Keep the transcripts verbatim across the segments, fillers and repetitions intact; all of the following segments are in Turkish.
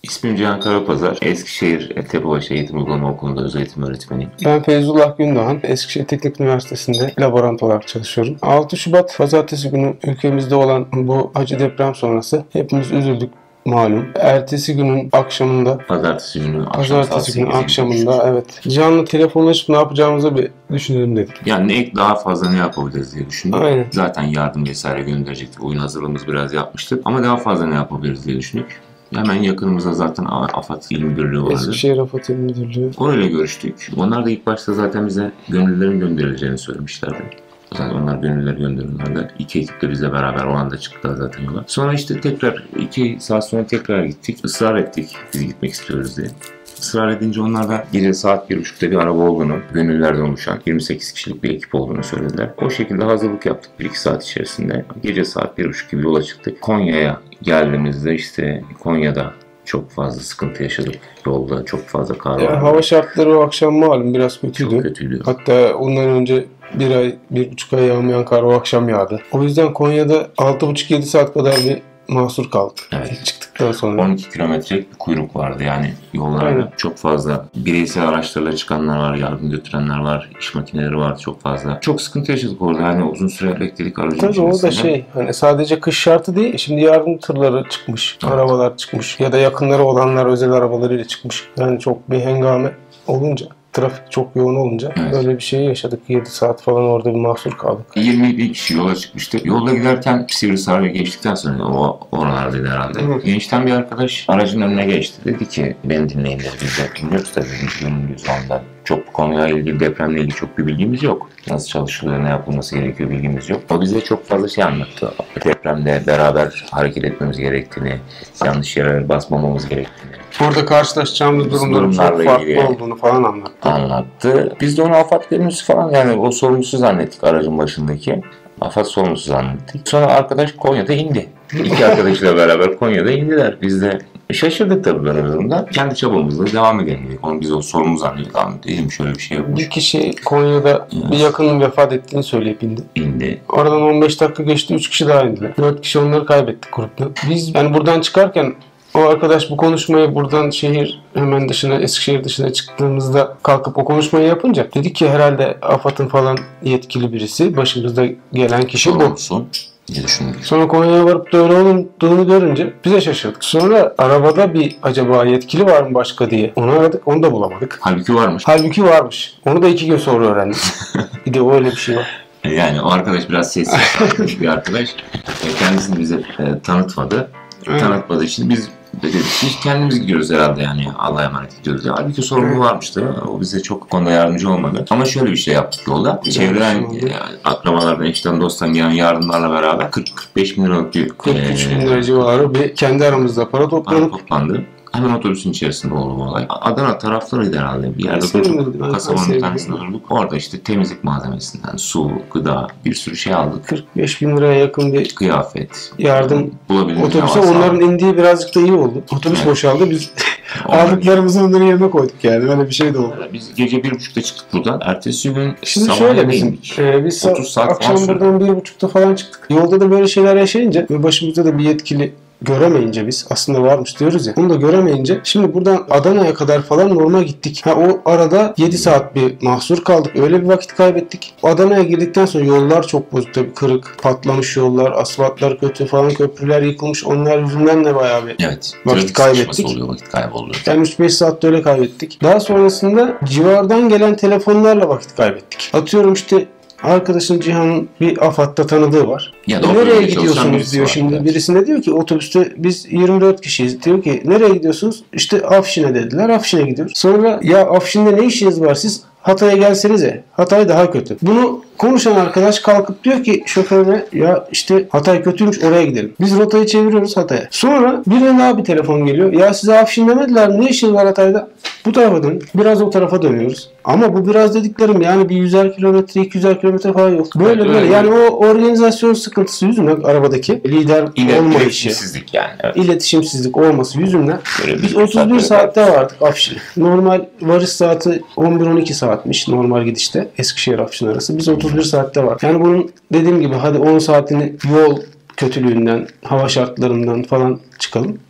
İsmim Cihan Karapazar. Eskişehir Tepebaşı Eğitim Uygulama Okulu'nda özel eğitim öğretmeniyim. Ben Feyzullah Gündoğan. Eskişehir Teknik Üniversitesi'nde laborant olarak çalışıyorum. altı Şubat Pazartesi günü ülkemizde olan bu acı deprem sonrası hepimiz üzüldük. Malum. Ertesi günün akşamında Pazartesi günü akşam Pazartesi günü akşamında evet. Canlı telefonlaşıp ne yapacağımızı bir düşünelim dedik. Yani ne daha fazla ne yapabiliriz diye düşündük. Aynen. Zaten yardım vesaire gönderecektik. Oyun hazırlığımızı biraz yapmıştık. Ama daha fazla ne yapabiliriz diye düşündük. Hemen yakınımızda zaten AFAD İl Müdürlüğü vardı. Eskişehir AFAD İl Müdürlüğü. Orayla görüştük. Onlar da ilk başta zaten bize gönüllülerin gönderileceğini söylemişlerdi. Zaten onlar gönüllüleri gönderiyorlardı. İki ekip de bizle beraber o anda çıktılar zaten yola. Sonra işte tekrar iki saat sonra tekrar gittik. Israr ettik biz gitmek istiyoruz diye. Israr edince onlar da gece saat bir buçukta bir araba olduğunu, gönüllülerden oluşan yirmi sekiz kişilik bir ekip olduğunu söylediler. O şekilde hazırlık yaptık bir iki saat içerisinde. Gece saat bir buçuk gibi yola çıktık. Konya'ya geldiğimizde işte Konya'da çok fazla sıkıntı yaşadık. Yolda çok fazla kar vardı. Ya, hava şartları o akşam malum biraz kötüydü. Çok kötüydü. Hatta ondan önce bir ay, bir buçuk ay yağmayan kar o akşam yağdı. O yüzden Konya'da altı buçuk yedi saat kadar bir mahsur kaldık. Evet. Çıktıktan sonra. on iki kilometrelik bir kuyruk vardı yani yollarda. Aynen. Çok fazla bireysel araçlarla çıkanlar var, yardım götürenler var, iş makineleri var çok fazla. Çok sıkıntı yaşadık orada. Yani uzun süre bekledik aracın Tabii içerisinde. o da şey hani sadece kış şartı değil. Şimdi yardım tırları çıkmış. Evet. Arabalar çıkmış. Ya da yakınları olanlar özel arabalarıyla çıkmış. Yani çok bir hengame olunca. Trafik çok yoğun olunca evet. Böyle bir şey yaşadık. yedi saat falan orada bir mahsur kaldık. yirmi bir kişi yola çıkmıştık. Yolda giderken Sivrisar'ı geçtikten sonra o oralardaydı herhalde. Hı. Gençten bir arkadaş aracın önüne geçti. Dedi ki beni dinleyin dedi. Biz de dinliyoruz tabii. Biz gönüllüyüz ondan. Çok bu konuyla ilgili, depremle ilgili çok bir bilgimiz yok. Nasıl çalışılıyor, ne yapılması gerekiyor bilgimiz yok. O bize çok fazla şey anlattı. Depremde beraber hareket etmemiz gerektiğini, yanlış yere basmamamız gerektiğini. Burada karşılaşacağımız durumların çok farklı olduğunu falan anlattı. Anlattı. Biz de onu AFAD gönüllüsü falan yani o sorumlusu zannettik aracın başındaki. AFAD sorumlusu zannettik. Sonra arkadaş Konya'da indi. İki arkadaşıyla beraber Konya'da indiler. Biz de şaşırdık tabii böyle durumda. Kendi çabamızla devam edelim dedik. Onu biz o sorumlu zannediyorduk. Tamam dedim şöyle bir şey yapmış. Bir kişi Konya'da evet. bir yakının vefat ettiğini söyleyip indi. İndi. Oradan on beş dakika geçti. üç kişi daha indiler. dört kişi onları kaybettik grupta. Biz yani buradan çıkarken o arkadaş bu konuşmayı buradan şehir hemen dışına, Eskişehir dışına çıktığımızda kalkıp o konuşmayı yapınca dedik ki herhalde AFAD'ın falan yetkili birisi. Başımızda gelen kişi bu. diye düşündük. Sonra Konya'ya varıp da öyle olduğunu görünce bize şaşırdık. Sonra arabada bir acaba yetkili var mı başka diye onu aradık. Onu da bulamadık. Halbuki varmış. Halbuki varmış. Onu da iki gün sonra öğrendik. Bir de öyle bir şey var. Yani o arkadaş biraz sessiz bir arkadaş. Kendisini bize e, tanıtmadı. Evet. Tanıtmadığı için biz dedik biz kendimiz gidiyoruz herhalde yani Allah'a emanet ediyoruz. Ya. Halbuki sorumlu varmıştı. O bize çok konuda yardımcı olmadı. Ama şöyle bir şey yaptık yolda. Çevreden, yani, akrabalardan, eşten, dosttan gelen yardımlarla beraber kırk kırk beş bin liralık bir kırk üç bin lira civarı bir kendi aramızda para topladık. Para toplandı. Hemen otobüsün içerisinde oldu bu olay. Adana taraflarıydı herhalde. Bir yerde durduk. Kasabanın bir tanesinde durduk. Orada işte temizlik malzemesinden su, gıda bir sürü şey aldık. kırk beş bin liraya yakın bir kıyafet, yardım bulabildiğimiz otobüse onların indiği birazcık da iyi oldu. Otobüs evet. boşaldı. Biz aldıklarımızı onların yerine koyduk yani. Öyle bir şey de oldu. Biz gece bir buçukta çıktık buradan. Ertesi gün Şimdi şöyle bizim e, biz otuz saat akşam buradan bir buçukta falan çıktık. Yolda da böyle şeyler yaşayınca ve başımızda da bir yetkili göremeyince biz aslında varmış diyoruz ya. Onu da göremeyince şimdi buradan Adana'ya kadar falan normal gittik. Ha, o arada yedi saat bir mahsur kaldık. Öyle bir vakit kaybettik. Adana'ya girdikten sonra yollar çok bozuk tabii. Kırık, patlamış yollar, asfaltlar kötü falan, köprüler yıkılmış. Onlar yüzünden de bayağı bir evet, vakit kaybettik. Oluyor, vakit kayboluyor. Yani üç beş saatte öyle kaybettik. Daha sonrasında civardan gelen telefonlarla vakit kaybettik. Atıyorum işte arkadaşın Cihan'ın bir AFAD'da tanıdığı var. Ya e nereye gidiyorsunuz diyor şimdi. Evet. Birisine diyor ki otobüste biz yirmi dört kişiyiz. Diyor ki nereye gidiyorsunuz? İşte Afşin'e dediler. Afşin'e gidiyoruz. Sonra ya Afşin'de ne işiniz var siz? Hatay'a gelsenize. Hatay daha kötü. Bunu konuşan arkadaş kalkıp diyor ki şoförüne ya işte Hatay kötüymüş oraya gidelim. Biz rotayı çeviriyoruz Hatay'a. Sonra birine daha bir telefon geliyor. Ya size Afşin demediler mi? Ne işiniz var Hatay'da? Bu tarafa dön. Biraz o tarafa dönüyoruz. Ama bu biraz dediklerim yani bir yüzer kilometre, iki yüzer kilometre falan yok. Böyle evet, böyle. Yani o organizasyon sıkıntısı yüzünden arabadaki lider İlet, olmayışı. İletişimsizlik yani. Evet. İletişimsizlik olması yüzünden biz otuz bir saatte vardık Afşin'e. Normal varış saati on bir on iki saatmiş normal gidişte Eskişehir Afşin arası. Biz otuz bir saatte var. Yani bunun dediğim gibi hadi on saatini yol kötülüğünden, hava şartlarından falan çıkalım.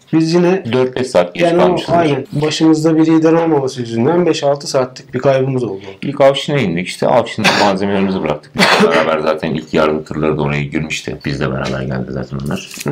Biz yine dört beş saat geç yani kalmışız. Aynen. Başımızda bir lider olmaması yüzünden beş altı saatlik bir kaybımız oldu. İlk Avşin'e indik işte. Avşin'de malzemelerimizi bıraktık. Bizle beraber zaten ilk yardım tırları da oraya girmişti. Bizle beraber geldi zaten onlar. Hı.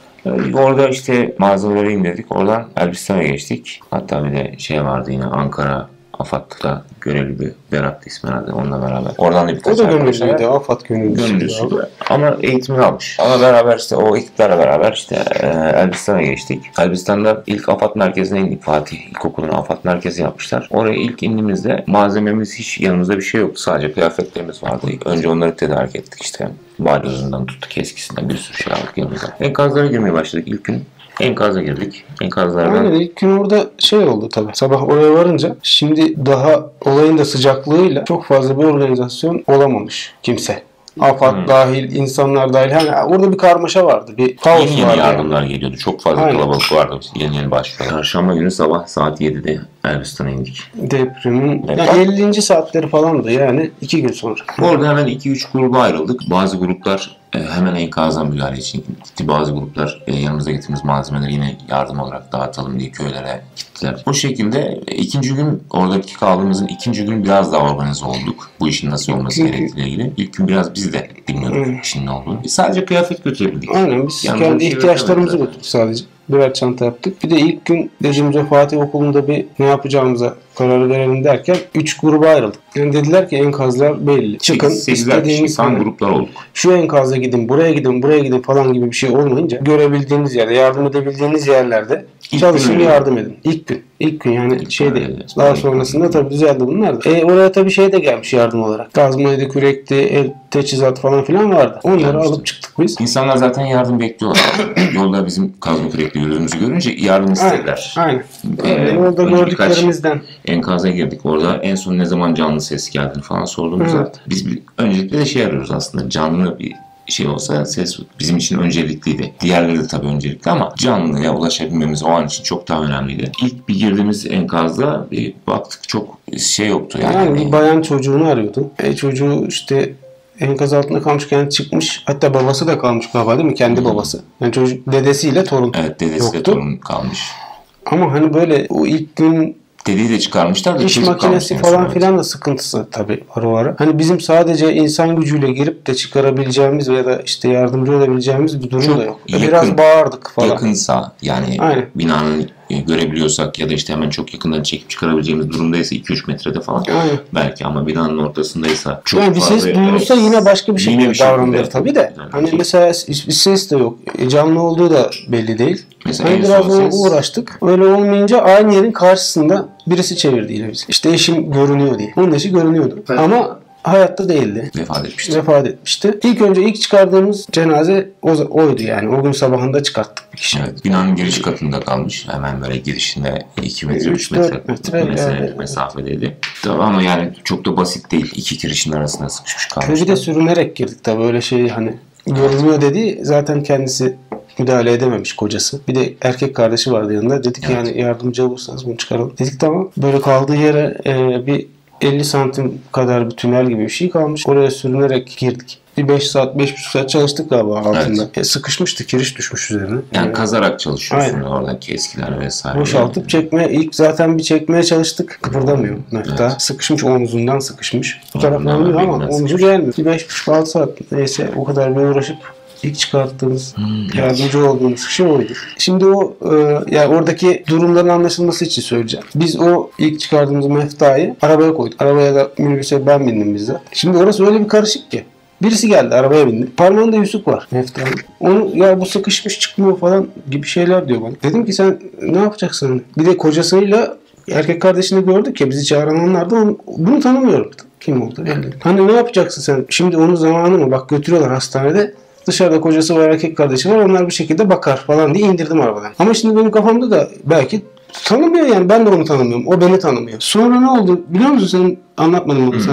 Orada işte malzemeleri indirdik. Oradan Elbistan'a geçtik. Hatta bir de şey vardı yine Ankara AFAD'da görevli bir Berat ismi herhalde onunla beraber. Oradan da birkaç o da gönüllüydü. AFAD gönüllüsüydü. Ama eğitimini almış. Ama beraber işte o ekiplerle beraber işte e, Elbistan'a geçtik. Elbistan'da ilk AFAD merkezine indik. Fatih İlkokulu'nun AFAD merkezi yapmışlar. Oraya ilk indiğimizde malzememiz hiç yanımızda bir şey yoktu. Sadece kıyafetlerimiz vardı. Önce onları tedarik ettik işte. Balyozundan tuttuk, eskisinden bir sürü şey aldık yanımıza. Enkazlara girmeye başladık ilk gün. Enkaza girdik. Enkazlardan... Aynen ilk gün orada şey oldu tabii. Sabah oraya varınca şimdi daha olayın da sıcaklığıyla çok fazla bir organizasyon olamamış kimse. AFAD hmm. dahil, insanlar dahil. Hani orada bir karmaşa vardı. Bir kaos yeni yeni vardı. yardımlar yani. geliyordu. Çok fazla Aynen. kalabalık vardı. Yeni yeni başlıyor. Çarşamba günü sabah saat yedide Elbistan'a indik. Depremin evet. yani ellinci saatleri falandı yani iki gün sonra. Orada hemen iki üç gruba ayrıldık. Bazı gruplar e, hemen enkaza müdahale için gitti. Bazı gruplar e, yanımıza getirdiğimiz malzemeleri yine yardım olarak dağıtalım diye köylere gittiler. O şekilde e, ikinci gün oradaki kaldığımızın ikinci gün biraz daha organize olduk. Bu işin nasıl olması gerektiğiyle ilgili. İlk gün biraz biz de bilmiyorduk hmm. işin ne olduğunu. Sadece kıyafet götürebildik. Aynen biz Yanımıza kendi şey ihtiyaçlarımızı götürdük sadece. Birer çanta yaptık. Bir de ilk gün dediğimizde Fatih Okulu'nda bir ne yapacağımıza karar verelim derken üç gruba ayrıldık. Yani dediler ki enkazlar belli. Çıkın istediğiniz tam gruplar olduk. Şu enkaza gidin, buraya gidin, buraya gidin falan gibi bir şey olmayınca görebildiğiniz yerde, yardım edebildiğiniz yerlerde İlk çalışın, yardım edin. İlk gün. İlk gün yani İlk şeyde. Öyle. Daha sonrasında tabii düzeldi bunlar da. E, oraya tabii şey de gelmiş yardım olarak. Kazmaydı, kürekti, el teçhizat falan filan vardı. Onları Gelmişti. alıp çıktık biz. İnsanlar zaten yardım bekliyorlar. Yolda bizim kazma kürekli yürüdüğümüzü görünce yardım istediler. Aynen. Aynen. Ee, yolda gördüklerimizden. Enkaza girdik. Orada en son ne zaman canlı ses geldiğini falan sorduğumuzda evet. biz bir, öncelikle de şey arıyoruz aslında. Canlı bir şey olsa ses bizim için öncelikliydi. Diğerleri de tabii öncelikli ama canlıya ulaşabilmemiz o an için çok daha önemliydi. İlk bir girdiğimiz enkazda bir baktık çok şey yoktu yani. Yani bir bayan çocuğunu arıyordu. E, çocuğu işte enkaz altında kalmışken çıkmış. Hatta babası da kalmış galiba değil mi? Kendi hmm. babası. Yani çocuk dedesiyle torun Evet dedesiyle yoktu. torun kalmış. Ama hani böyle o ilk gün dediği de çıkarmışlar da İş makinesi falan evet. filan da sıkıntısı tabii var o ara. Hani bizim sadece insan gücüyle girip de çıkarabileceğimiz ya da işte yardımcı olabileceğimiz bir durum Çok da yok. Yakın, Biraz bağırdık falan. Yakınsa yani Aynen. binanın görebiliyorsak ya da işte hemen çok yakından çekip çıkarabileceğimiz durumdaysa iki üç metrede falan Aynen. belki ama binanın ortasındaysa çok yani bir fazla. ses duyulsa evet, yine başka bir şekilde şey davranılır tabii de. Yani hani şey. mesela bir ses de yok. Canlı olduğu da belli değil. Mesela hani biraz ses... uğraştık. Öyle olmayınca aynı yerin karşısında birisi çevirdi yine bizi. İşte eşim görünüyor diye. Onun eşi görünüyordu. Evet. Ama hayatta değildi. Vefat etmişti. Vefat etmişti. İlk önce ilk çıkardığımız cenaze o, oydu yani. O gün sabahında çıkarttık bir kişi. Evet. Binanın giriş katında kalmış. Hemen böyle girişinde iki metre, üç metre, metre yani. mesafedeydi. Tabii ama yani çok da basit değil. İki girişin arasında sıkışmış kalmış. Bir de sürünerek girdik tabii. Öyle şey hani görünüyor dedi. Zaten kendisi müdahale edememiş kocası. Bir de erkek kardeşi vardı yanında. Dedik evet. yani yardımcı olursanız bunu çıkaralım. Dedik tamam. Böyle kaldığı yere e, bir elli santim kadar bir tünel gibi bir şey kalmış. Oraya sürünerek girdik. Bir beş saat, beş buçuk saat çalıştık galiba altında. Evet. E, sıkışmıştı, kiriş düşmüş üzerine. Yani, yani kazarak çalışıyorsun Aynen. oradaki eskiler vesaire. Boşaltıp yani. çekmeye, ilk zaten bir çekmeye çalıştık. Kıpırdamıyor mefta. Evet. Sıkışmış, omuzundan sıkışmış. Bu taraftan oluyor ama omuzu gelmiyor. Bir beş buçuk altı saat neyse o kadar bir uğraşıp İlk çıkarttığımız, hmm, yardımcı evet. olduğumuz şey oydu. Şimdi o e, yani oradaki durumların anlaşılması için söyleyeceğim. Biz o ilk çıkardığımız meftayı arabaya koyduk. Arabaya da minibüse ben bindim bizzat. Şimdi orası öyle bir karışık ki. Birisi geldi arabaya bindi. Parmağında yüzük var meftanın. Onu ya bu sıkışmış çıkmıyor falan gibi şeyler diyor bana. Dedim ki sen ne yapacaksın? Bir de kocasıyla erkek kardeşini gördük ya bizi çağıran onlar da onu, bunu tanımıyorum. Kim oldu belli. Hani ne yapacaksın sen? Şimdi onun zamanı mı? Bak götürüyorlar hastanede. Dışarıda kocası var, erkek kardeşi var. Onlar bir şekilde bakar falan diye indirdim arabadan. Ama şimdi benim kafamda da belki tanımıyor yani. Ben de onu tanımıyorum. O beni tanımıyor. Sonra ne oldu biliyor musun? Sen anlatmadım onu hmm. sana.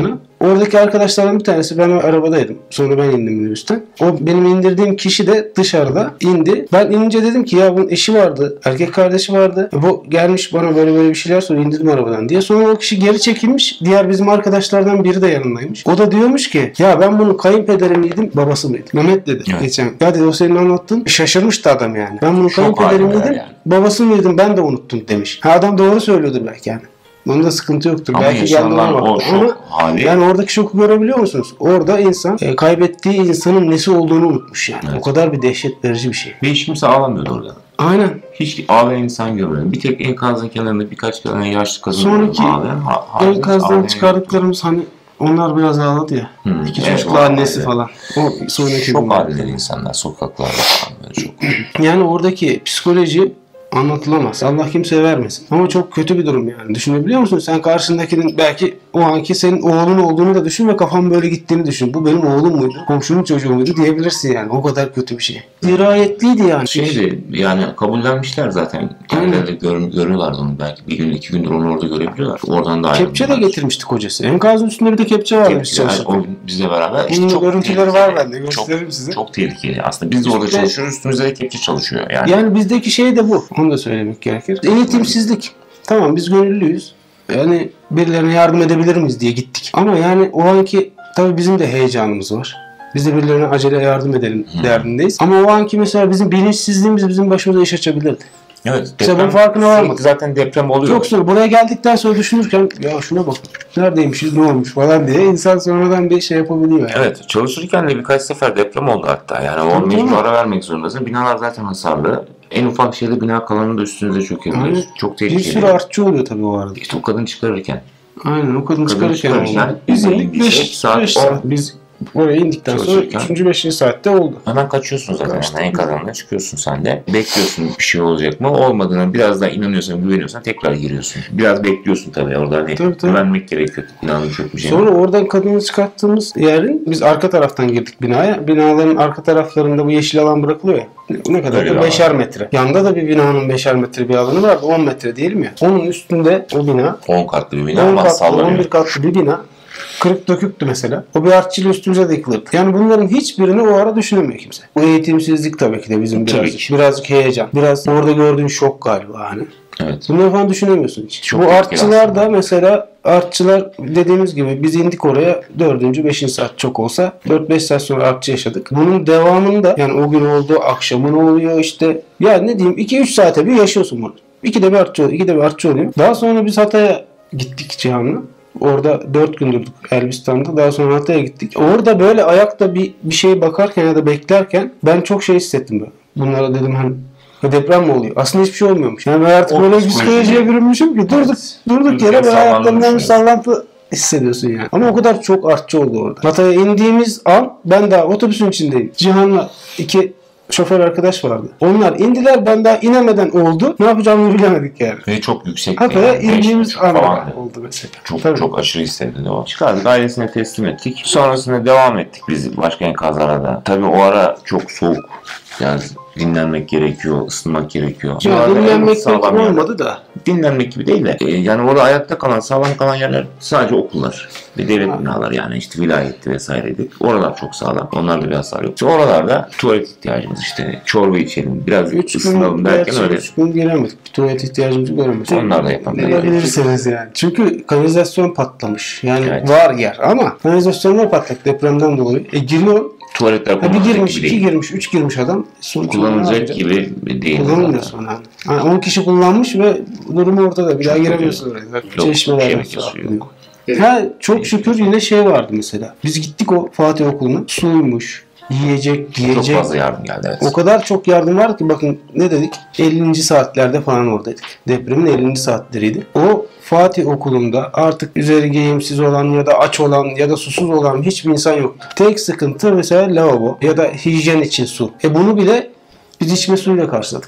Oradaki arkadaşlardan bir tanesi, ben arabadaydım. Sonra ben indim minibüsten. O benim indirdiğim kişi de dışarıda indi. Ben inince dedim ki ya bunun eşi vardı. Erkek kardeşi vardı. Bu gelmiş bana böyle böyle bir şeyler söylüyor. İndirdim arabadan diye. Sonra o kişi geri çekilmiş. Diğer bizim arkadaşlardan biri de yanındaymış. O da diyormuş ki ya ben bunun kayınpederi miydim, babası mıydım? Mehmet dedi evet. geçen. Ya dedi o senin anlattın. Şaşırmıştı adam yani. Ben bunun kayınpederi miydim, yani. babası mıydım, ben de unuttum demiş. Ha, adam doğru söylüyordur belki yani. Onda sıkıntı yoktur. Ama belki geldi ona baktı. Ama hali... yani oradaki şoku görebiliyor musunuz? Orada insan e, kaybettiği insanın nesi olduğunu unutmuş yani. Evet. O kadar bir dehşet verici bir şey. Ve hiç kimse ağlamıyordu orada. Aynen. Hiç ağlayan insan görmedim. Bir tek enkazın kenarında birkaç tane yaşlı kadın sonraki ağlayan. enkazdan çıkardıklarımız hani onlar biraz ağladı ya. Hmm, İki evet, çocuklu annesi evet. falan. O sonraki çok halleri insanlar sokaklarda falan böyle çok. Yani oradaki psikoloji anlatılamaz. Allah kimseye vermesin. Ama çok kötü bir durum yani. Düşünebiliyor musun? Sen karşındakinin belki o anki senin oğlun olduğunu da düşün ve kafan böyle gittiğini düşün. Bu benim oğlum muydu? Komşunun çocuğu muydu diyebilirsin yani. O kadar kötü bir şey. Dirayetliydi yani. Şeydi yani kabullenmişler zaten. Kendileri de gör, görüyorlardı onu. Belki bir gün iki gündür onu orada görebiliyorlar. Oradan da kepçe de getirmişti kocası. Enkazın üstünde bir de kepçe vardı. Kepçe yani, o bizle beraber. İşte çok görüntüleri var bende. Gösteririm çok, size. Çok tehlikeli. Aslında biz de orada işte, çalışıyoruz. Üstümüzde de kepçe çalışıyor. Yani. yani bizdeki şey de bu. Onu da söylemek gerekir. Eğitimsizlik. Tamam biz gönüllüyüz. Yani birilerine yardım edebilir miyiz diye gittik. Ama yani o anki tabii bizim de heyecanımız var. Biz de birilerine acele yardım edelim hmm. derdindeyiz. Ama o anki mesela bizim bilinçsizliğimiz bizim başımıza iş açabilirdi. Evet. Mesela bunun farkına varmadık. Zaten deprem oluyor. Çok sonra buraya geldikten sonra düşünürken ya şuna bakın. Neredeymişiz, ne olmuş falan diye insan sonradan bir şey yapabiliyor. Yani. Evet. Çalışırken de birkaç sefer deprem oldu hatta. Yani o mecbur ara vermek zorundasın. Binalar zaten hasarlı. En ufak şeyde bina kalanını da üstünüze çökebilir. Yani, çok tehlikeli. Bir sürü artçı oluyor tabii o arada. İşte o kadın çıkarırken. Aynen o kadın, kadın çıkarırken. çıkarırken biz indik beş saat. saat. Biz oraya indikten sonra üçüncü beşinci saatte oldu. Hemen kaçıyorsun zaten. Hemen enkazından çıkıyorsun sen de. Bekliyorsun bir şey olacak mı? Olmadığına biraz daha inanıyorsan, güveniyorsan tekrar giriyorsun. Biraz bekliyorsun tabii. Orada hani tabii, tabii. güvenmek gerekiyor. Binanın çökmeyeceğine. Sonra oradan kadını çıkarttığımız yerin biz arka taraftan girdik binaya. Binaların arka taraflarında bu yeşil alan bırakılıyor ya. Ne kadar da beşer metre. Yanda da bir binanın beşer metre bir alanı vardı. on metre diyelim ya. Onun üstünde o bina. on katlı bir bina ama sallanıyor. on bir katlı bir bina. Kırık döküktü mesela. O bir artçıyla üstümüze de yıkılırdı. Yani bunların hiçbirini o ara düşünemiyor kimse. Bu eğitimsizlik tabii ki de bizim birazcık, birazcık heyecan. Biraz orada gördüğün şok galiba hani. Evet. Bunları falan düşünemiyorsun hiç. Çok bu artçılar da mesela artçılar dediğimiz gibi biz indik oraya dördüncü beşinci saat çok olsa dört beş saat sonra artçı yaşadık. Bunun devamında yani o gün oldu, akşamın oluyor işte. Ya ne diyeyim iki üç saate bir yaşıyorsun bunu. İkide bir artçı oluyor, ikide bir artçı oluyor. Daha sonra biz Hatay'a gittik Cihan'la. Orada dört gün durduk Elbistan'da. Daha sonra Hatay'a gittik. Orada böyle ayakta bir bir şeye bakarken ya da beklerken ben çok şey hissettim böyle. Bunlara dedim hani deprem mi oluyor? Aslında hiçbir şey olmuyormuş. Yani ben artık o böyle psikolojiye bürünmüşüm ki durduk durduk yere böyle ayaklarından bir sallantı hissediyorsun yani. Ama o kadar çok artçı oldu orada. Hatay'a indiğimiz an ben daha otobüsün içindeyim. Cihan'la iki şoför arkadaş vardı. Onlar indiler, ben daha inemeden oldu. Ne yapacağımı bilemedik yani. Ve çok yüksek. Hatay'a yani. indiğimiz an oldu mesela. Çok Tabii. çok aşırı hissedildi o. Çıkardık, ailesine teslim ettik. Sonrasında devam ettik biz başka enkazlara da. Tabii o ara çok soğuk. Yani dinlenmek gerekiyor, ısınmak gerekiyor. Ya dinlenmek pek olmadı da. Dinlenmek gibi değil de. E, yani orada ayakta kalan, sağlam kalan yerler sadece okullar ve devlet ha. binaları yani işte vilayetti vesaireydi. Oralar çok sağlam. Onlar da bir hasar yok. İşte oralarda tuvalet ihtiyacımız işte çorba içelim, biraz üç ısınalım derken öyle. üç gün giremedik. Bir tuvalet ihtiyacımızı göremedik. Onlar da yapamıyorlar. Yapabilirsiniz yani. Çünkü kanalizasyon patlamış. Yani evet. var yer ama kanalizasyonlar patlak depremden dolayı. E giriyor. Tuvaletler bir girmiş, iki girmiş, üç girmiş adam. Kullanılacak gibi değil. Kullanılmıyor sonra. Yani on kişi kullanmış ve durumu ortada. Bir çok daha giremiyorsun oraya. Çeşmelerden su akıyor. Ha, çok şükür yine şey vardı mesela. Biz gittik o Fatih Okulu'na. Suymuş, yiyecek, giyecek. Çok fazla yardım geldi. Evet. O kadar çok yardım vardı ki bakın ne dedik? ellinci saatlerde falan oradaydık. Depremin ellinci saatleriydi. O Fatih Okulu'nda artık üzeri giyimsiz olan ya da aç olan ya da susuz olan hiçbir insan yoktu. Tek sıkıntı mesela lavabo ya da hijyen için su. E bunu bile biz içme suyuyla karşıladık.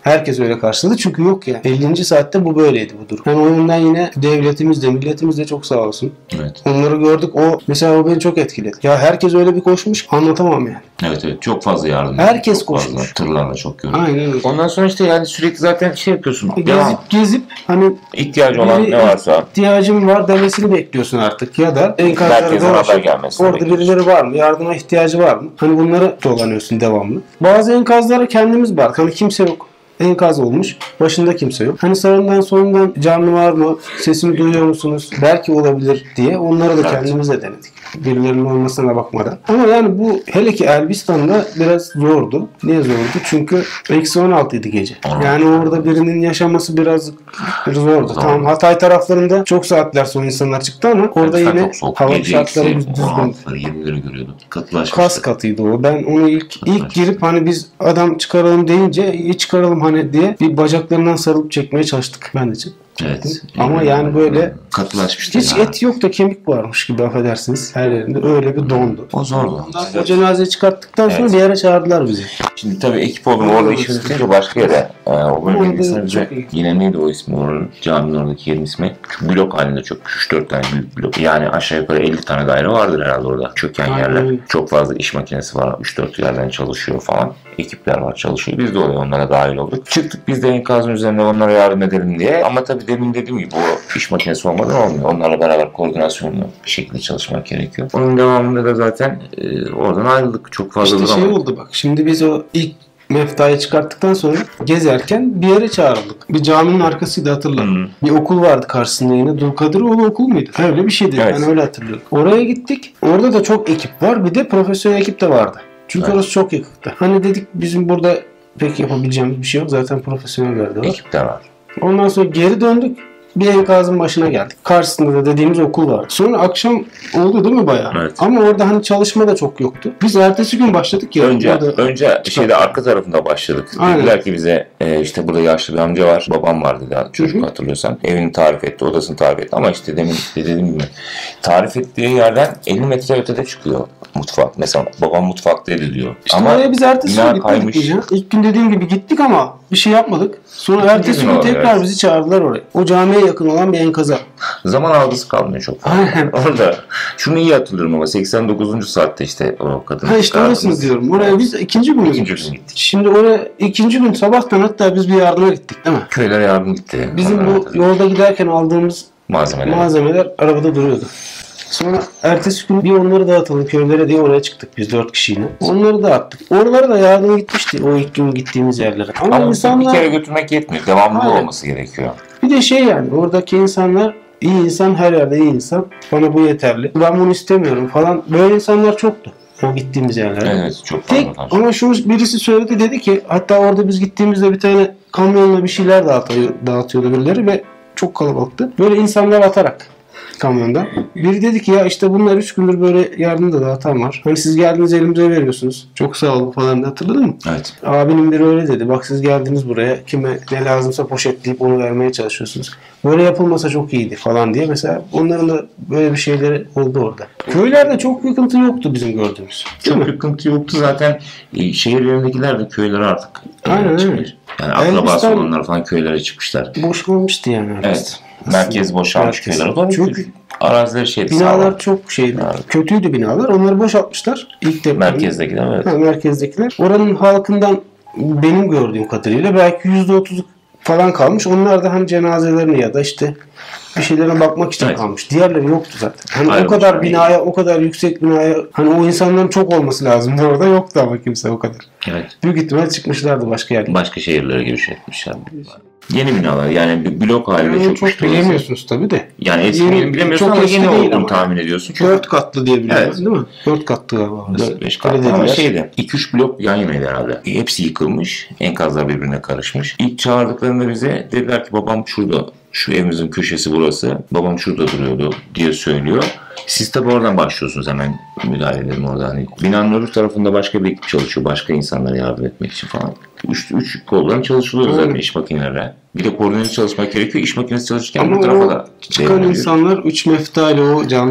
Herkes öyle karşıladı çünkü yok yani. ellinci saatte bu böyleydi bu durum. Yani o yönden yine devletimiz de milletimiz de çok sağ olsun. Evet. Onları gördük. O mesela o beni çok etkiledi. Ya herkes öyle bir koşmuş anlatamam yani. Evet evet çok fazla yardım. Herkes çok koşmuş. Fazla. Tırlarla çok gördüm. Aynen öyle. Ondan sonra işte yani sürekli zaten şey yapıyorsun. Gezip Ya, gezip hani ihtiyacı olan biri ne varsa. ihtiyacım var demesini bekliyorsun artık ya da enkazlara Herkesin haber gelmesini orada birileri var mı? Yardıma ihtiyacı var mı? Hani bunları dolanıyorsun devamlı. Bazı enkazlara kendimiz bak. Hani kimse yok. Enkaz olmuş. Başında kimse yok. Hani sağından solundan canlı var mı? Sesimi duyuyor musunuz? Belki olabilir diye onları da evet. kendimize denedik. Birilerinin olmasına bakmadan. Ama yani bu hele ki Elbistan'da biraz zordu. Niye zordu? Çünkü eksi on altıydı gece. Yani orada birinin yaşaması biraz zordu. Zor. Tamam Hatay taraflarında çok saatler sonra insanlar çıktı ama orada evet, yine hava şartları düzgün. yirmileri görüyordum. Katılaşmıştı. Kas katıydı o. Ben onu ilk ilk girip hani biz adam çıkaralım deyince iyi çıkaralım hani diye bir bacaklarından sarılıp çekmeye çalıştık ben de. Evet. Ama yani böyle katılaşmıştı. Hiç ya. Et yok da kemik varmış gibi affedersiniz. Her yerinde öyle bir dondu. O zordu. O cenazeyi çıkarttıktan sonra evet. bir yere çağırdılar bizi. Şimdi tabii ekip oldu orada işimiz bitince başka yere. Ee, o bölgenin insanca yine neydi o ismi oranın? Caminin oradaki yerin ismi. Blok halinde çok üç dört tane büyük blok. Yani aşağı yukarı elli tane daire vardır herhalde orada. Çöken aynen. Yerler. Çok fazla iş makinesi var. üç dört yerden çalışıyor falan. Ekipler var çalışıyor. Biz de oraya onlara dahil olduk. Çıktık biz de enkazın üzerinde onlara yardım edelim diye. Ama tabii demin dediğim gibi bu iş makinesi olmadan olmuyor. Onlarla beraber koordinasyonlu bir şekilde çalışmak gerekiyor. Onun devamında da zaten e, oradan ayrıldık. Çok fazla İşte şey oldu bak. Şimdi biz o ilk meftayı çıkarttıktan sonra gezerken bir yere çağrıldık. Bir caminin arkasıydı hatırla. Hmm. Bir okul vardı karşısında yine. Dulkadiroğlu okul muydu? Öyle bir şeydi. Evet. Ben öyle hatırlıyorum. Oraya gittik. Orada da çok ekip var. Bir de profesyonel ekip de vardı. Çünkü evet. orası çok yakıktı. Hani dedik bizim burada pek yapabileceğimiz bir şey yok. Zaten profesyoneller var. Ekip de var. Ondan sonra geri döndük. Bir enkazın başına geldik. Karşısında da dediğimiz okul var. Sonra akşam oldu değil mi bayağı? Evet. Ama orada hani çalışma da çok yoktu. Biz ertesi gün başladık ya. Önce önce şeyde arka tarafında başladık. Aynen. Dediler ki bize e, işte burada yaşlı bir amca var. Babam var dedi çocuk Hı-hı. hatırlıyorsan. Evini tarif etti, odasını tarif etti. Ama işte demin dediğim gibi tarif ettiği yerden elli metre ötede çıkıyor mutfak. Mesela babam mutfaktaydı diyor. İşte ama oraya biz ertesi gün gitmedik ya. İlk gün dediğim gibi gittik ama bir şey yapmadık. Sonra İkinci ertesi gün tekrar evet. bizi çağırdılar oraya. O camiye yakın olan bir enkaza. Zaman algısı kalmıyor çok fazla. Orada şunu iyi hatırlıyorum ama seksen dokuzuncu saatte işte o kadın. Ha işte orasını diyorum. Oraya biz ikinci gün ikinci gün gittik. Şimdi oraya ikinci gün sabahtan hatta biz bir yardıma gittik değil mi? Köylere yardım gitti. Bizim Onlara bu hatırladım. yolda giderken aldığımız malzemeler. malzemeler arabada duruyordu. Sonra ertesi gün bir onları dağıtalım köylere diye oraya çıktık biz dört kişiyle. Onları dağıttık. Oralara da yardıma gitmişti o ilk gün gittiğimiz yerlere. Ama, Ama insanlar... bir kere götürmek yetmiyor. Devamlı Hayır. olması gerekiyor. Bir de şey yani oradaki insanlar iyi insan her yerde iyi insan. Bana bu yeterli. Ben bunu istemiyorum falan. Böyle insanlar çoktu. O gittiğimiz yerlerde. Evet çok fazla. Tek, ama şunu birisi söyledi dedi ki hatta orada biz gittiğimizde bir tane kamyonla bir şeyler dağıtıyor, dağıtıyordu birileri ve çok kalabalıktı. Böyle insanlar atarak kamyonda. Biri dedi ki ya işte bunlar üç gündür böyle yardım da dağıtan var. Hani siz geldiniz elimize veriyorsunuz. Çok sağ olun falan hatırladın mı? Evet. Abinin biri öyle dedi. Bak siz geldiniz buraya. Kime ne lazımsa poşetleyip onu vermeye çalışıyorsunuz. Böyle yapılmasa çok iyiydi falan diye. Mesela onların da böyle bir şeyleri oldu orada. Köylerde çok yıkıntı yoktu bizim gördüğümüz. Çok yıkıntı yoktu zaten. Şehirlerindekiler de köylere artık. Aynen öyle. Yani akrabası olanlar falan köylere çıkmışlar. Boşalmıştı yani. Evet. Merkez boşalmış köylere. Çünkü arazileri şeydi. Binalar sağlam. Çok şeydi. Evet. Kötüydü binalar. Onları boşaltmışlar. İlk defa. Merkezdekiler evet. Ha, merkezdekiler. Oranın halkından benim gördüğüm kadarıyla belki yüzde otuz falan kalmış. Onlar da hani cenazelerini ya da işte bir şeylerine bakmak için evet. kalmış. Diğerleri yoktu zaten. Hani Hayır, o kadar binaya, iyi. o kadar yüksek binaya hani o insanların çok olması lazımdı orada. Yoktu ama kimse o kadar. Evet. Büyük ihtimal çıkmışlardı başka yerlere. Başka şehirlere göç etmişler. Yeni binalar yani bir blok halinde yani çok çok bilemiyorsunuz tabii de. Yani eskiyi bilemiyorsun ama yeni olduğunu tahmin ediyorsun. Çünkü dört katlı diye biliyorum evet. değil mi? dört katlı galiba. beş katlı ama şeydi. iki üç blok yan yanaydı herhalde. Hepsi yıkılmış. Enkazlar birbirine karışmış. İlk çağırdıklarında bize dediler ki babam şurada. Şu evimizin köşesi burası. Babam şurada duruyordu diye söylüyor. Siz tabi oradan başlıyorsunuz hemen müdahale edelim orada. Hani binanın öbür tarafında başka bir ekip çalışıyor. Başka insanlara yardım etmek için falan. Üç, üç koldan çalışılıyor zaten iş makinelerine. Bir de koordineli çalışmak gerekiyor. İş makinesi çalışırken ama bu tarafa da çıkan insanlar üç meftayla o canlı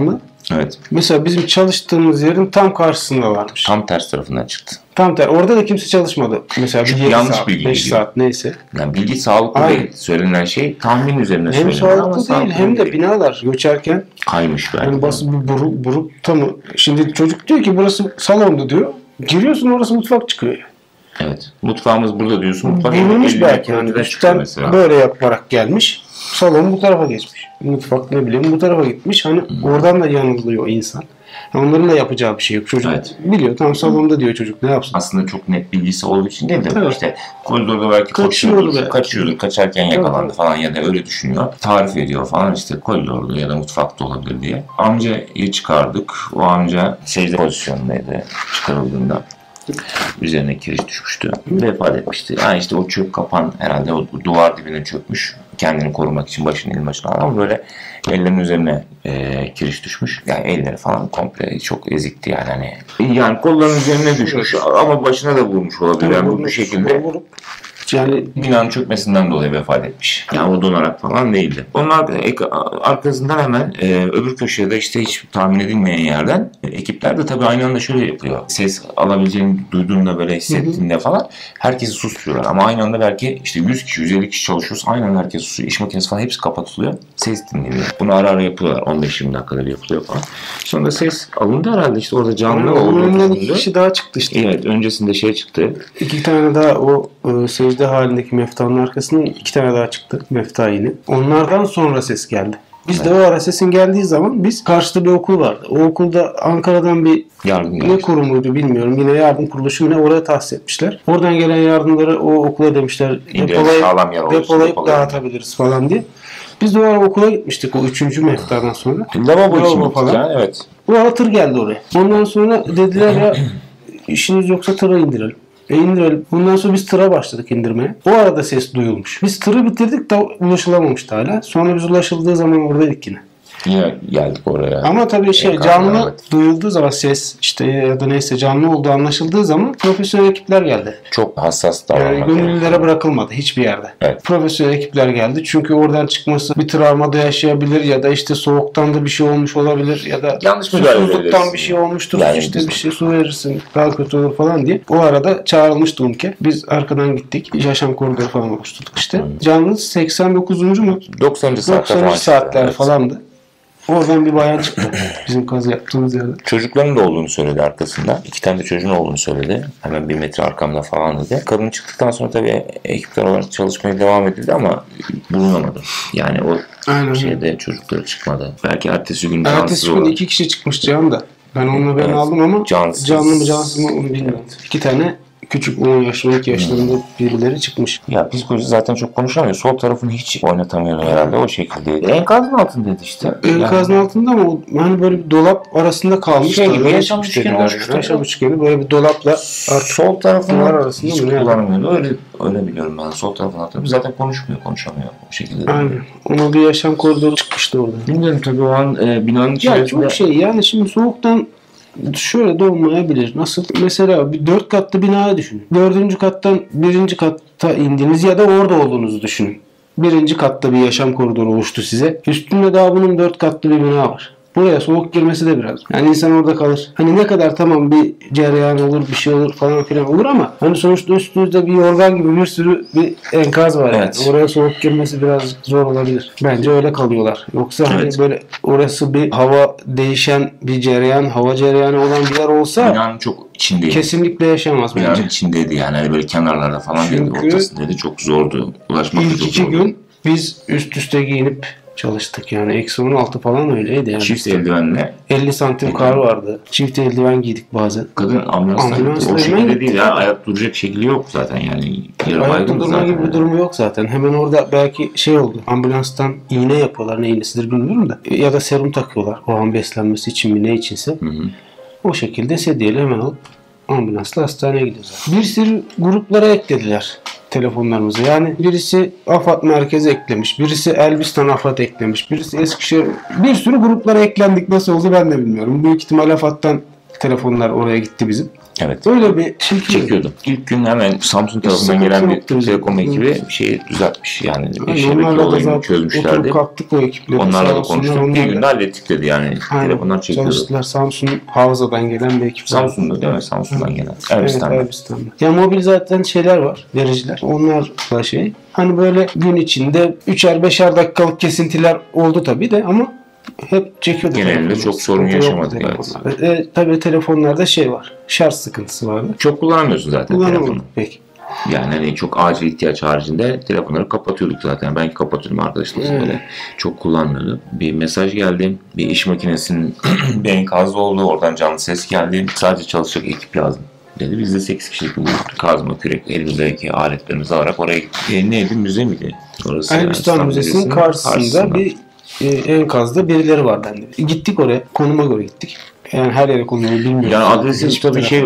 Evet. Mesela bizim çalıştığımız yerin tam karşısında varmış. Tam ters tarafından çıktı. Tam tersi. Orada da kimse çalışmadı. Mesela bir yedi yanlış saat, bilgi beş geliyor. saat neyse. Yani bilgi sağlıklı Aynen. değil. Söylenen şey tahmin üzerine Hem söyleniyor ama sağlıklı değil hem de değil. binalar göçerken Kaymış belki. yani basın bir buruk, buruk tamı. Şimdi çocuk diyor ki burası salondu diyor. Giriyorsun orası mutfak çıkıyor. Evet. Mutfağımız burada diyorsun. Mutfak Bulunmuş belki yani. Üstten böyle yaparak gelmiş. Salon bu tarafa geçmiş. Mutfak ne bileyim bu tarafa gitmiş. Hani hmm. oradan da yanılıyor insan. Onların da yapacağı bir şey yok. Çocuk evet. biliyor. Tam salonda diyor çocuk ne yapsın. Aslında çok net bilgisi olduğu için değil de evet. işte koridorda belki kaçıyordu, kaçıyordu, kaçıyordu, kaçarken yakalandı evet. falan ya da öyle düşünüyor. Tarif ediyor falan işte koridorda ya da mutfakta olabilir diye. Amcayı çıkardık. O amca secde pozisyonundaydı çıkarıldığında. Üzerine kiriş düşmüştü. Vefat etmişti. Yani işte o çök kapan herhalde o duvar dibine çökmüş. Kendini korumak için başını elini başına ama böyle ellerinin üzerine e, kiriş düşmüş. Yani elleri falan komple çok ezikti yani hani. Yani kollarının üzerine düşmüş ama başına da vurmuş olabilir. Yani bu, bu şekilde. Yani binanın çökmesinden dolayı vefat etmiş. Yani o donarak falan değildi. Onlar arkasından hemen e, öbür köşede işte hiç tahmin edilmeyen yerden e, ekipler de tabii aynı anda şöyle yapıyor. Ses alabileceğini duyduğunda böyle hissettiğinde hı hı. falan herkesi susturuyorlar. Ama aynı anda belki işte yüz kişi, yüz elli kişi çalışıyorsa aynı anda herkes susuyor. İş makinesi falan hepsi kapatılıyor. Ses dinleniyor. Bunu ara ara yapıyorlar. on beş yirmi dakikada bir yapılıyor falan. Sonra ses alındı herhalde işte orada canlı yani olduğu önünden iki kişi daha çıktı işte. Evet öncesinde şey çıktı. İki tane daha o e, secde halindeki meftanın arkasından iki tane daha çıktı. Mefta yine. Onlardan sonra ses geldi. Biz evet. de o ara sesin geldiği zaman biz karşıda bir okul vardı. O okulda Ankara'dan bir yardım ne kurumuydu bilmiyorum. Yine yardım kuruluşu yine oraya tahsis etmişler. Oradan gelen yardımları o okula demişler depolayıp, depolayıp dağıtabiliriz falan diye. Biz de o ara okula gitmiştik o üçüncü meftadan sonra. Lavabo için falan. Yani, evet. Bu ara tır geldi oraya. Ondan sonra dediler ya işiniz yoksa tıra indirelim. E indirelim. Bundan sonra biz tıra başladık indirmeye. O arada ses duyulmuş. Biz tırı bitirdik de ulaşılamamıştı hala. Sonra biz ulaşıldığı zaman oradaydık yine. Yine geldik oraya. Ama tabii şey e, canlı evet. duyulduğu zaman ses işte ya da neyse canlı olduğu anlaşıldığı zaman profesyonel ekipler geldi. Çok hassas davranmak. Yani gönüllülere yani. bırakılmadı hiçbir yerde. Evet. Profesyonel ekipler geldi. Çünkü oradan çıkması bir travmada yaşayabilir ya da işte soğuktan da bir şey olmuş olabilir ya da yanlış susuzluktan bir şey olmuştur. Yani işte bir şey su verirsin daha kötü olur falan diye. O arada çağrılmıştı UMKE. Biz arkadan gittik. Yaşam koridoru falan oluşturduk işte. Hmm. Canlı seksen dokuzuncu mu? doksanıncı doksanıncı saatler evet. falandı. Oradan bir bayan çıktı bizim kazı yaptığımız yerde. Çocukların da olduğunu söyledi arkasında. İki tane de çocuğun olduğunu söyledi. Hemen bir metre arkamda falan dedi. Kadın çıktıktan sonra tabii ekipler olarak çalışmaya devam edildi ama bulunamadı. Yani o aynen. şeyde çocukları çıkmadı. Belki ertesi gün cansız ertesi gün iki kişi çıkmış Cihan da. Ben onunla ben evet. aldım ama cansız. Canlı mı cansız mı onu bilmiyorum. Evet. İki tane küçük on yaş, on iki yaşlarında hmm. birileri çıkmış. Ya psikoloji zaten çok konuşamıyor. Sol tarafını hiç oynatamıyor herhalde o şekildeydi. Enkazın altındaydı işte. Enkazın yani. altında ama hani böyle bir dolap arasında kalmış. Şey gibi yaşam üçgeni olmuş. Yaşam üçgeni böyle bir dolapla artık sol tarafını arasında hiç kullanamıyordu. Öyle, öyle biliyorum ben. Sol tarafın altında zaten konuşmuyor, konuşamıyor o şekilde. Aynen. Ona bir yaşam koridoru çıkmıştı orada. Bilmiyorum tabii o an e, binanın içerisinde. Ya çok şey yani şimdi soğuktan şöyle de olmayabilir. Nasıl? Mesela bir dört katlı binaya düşünün. Dördüncü kattan birinci katta indiniz ya da orada olduğunuzu düşünün. Birinci katta bir yaşam koridoru oluştu size. Üstünde daha bunun dört katlı bir bina var. Buraya soğuk girmesi de biraz. Yani insan orada kalır. Hani ne kadar tamam bir cereyan olur, bir şey olur falan filan olur ama hani sonuçta üstünüzde bir yorgan gibi bir sürü bir enkaz var. Evet. Yani. Oraya soğuk girmesi biraz zor olabilir. Bence öyle kalıyorlar. Yoksa evet. hani böyle orası bir hava değişen bir cereyan, hava cereyanı olan bir yer olsa binanın çok içindeydi. Kesinlikle yaşamaz binanın bence. Binanın içindeydi yani. Hani böyle kenarlarda falan değildi. Ortasındaydı. Çok zordu. Ulaşmak ilk çok iki zordu. Gün biz üst üste giyinip çalıştık yani. Eksi on altı falan öyleydi. Yani çift eldivenle. elli santim kar vardı. Çift eldiven giydik bazen. Kadın ambulansla o şekilde değil ya. Ayak duracak şekli yok zaten yani. Ayakta durma gibi bir durumu yok zaten. Hemen orada belki şey oldu. Ambulanstan iğne yapıyorlar. Ne iğnesidir bilmiyorum da. Ya da serum takıyorlar. O an beslenmesi için mi ne içinse. Hı hı. O şekilde sedyeyle hemen alıp ambulansla hastaneye gidiyoruz. Bir sürü gruplara eklediler telefonlarımızı. Yani birisi AFAD merkezi eklemiş, birisi Elbistan AFAD eklemiş, birisi Eskişehir. Bir sürü gruplara eklendik. Nasıl oldu ben de bilmiyorum. Büyük ihtimal AFAD'dan telefonlar oraya gitti bizim. Evet. Öyle bir çekiyordu. çekiyordu. İlk gün hemen Samsung tarafından gelen bir Telekom ekibi bir şeyi düzeltmiş. Yani bir şebeke olayını çözmüşlerdi. Kalktık o ekiple. Onlarla da konuştuk. Bir günde hallettik dedi yani. Aynen. Telefonlar çekiyordu. Çalıştılar. Samsung Havza'dan gelen bir ekip. Samsung'da değil mi? Samsung'dan gelen. Elbistan'da. Evet, Elbistan'da. Ya mobil zaten şeyler var. Vericiler. Onlar da şey. Hani böyle gün içinde üçer beşer dakikalık kesintiler oldu tabii de ama hep çekiyordu. Genelde çok sorun yaşamadık. Evet. E, tabii telefonlarda şey var. Şarj sıkıntısı vardı. Çok kullanamıyorsun zaten telefonu. Peki. Yani hani çok acil ihtiyaç haricinde telefonları kapatıyorduk zaten. Ben kapatıyordum arkadaşlar hmm. böyle. Çok kullanmıyordu. Bir mesaj geldi. Bir iş makinesinin bir enkazı oldu. Oradan canlı ses geldi. Sadece çalışacak ekip lazım dedi. Biz de sekiz kişilik buluştuk. Kazma, kürek, elimizdeki aletlerimizi alarak oraya gittik. E, neydi? Müze miydi? Orası Elbistan yani, Müzesi'nin karşısında, karşısında bir e, enkazda birileri var bende. Gittik oraya. Konuma göre gittik. Yani her yere konuyu bilmiyorum. Yani adresi tabii şey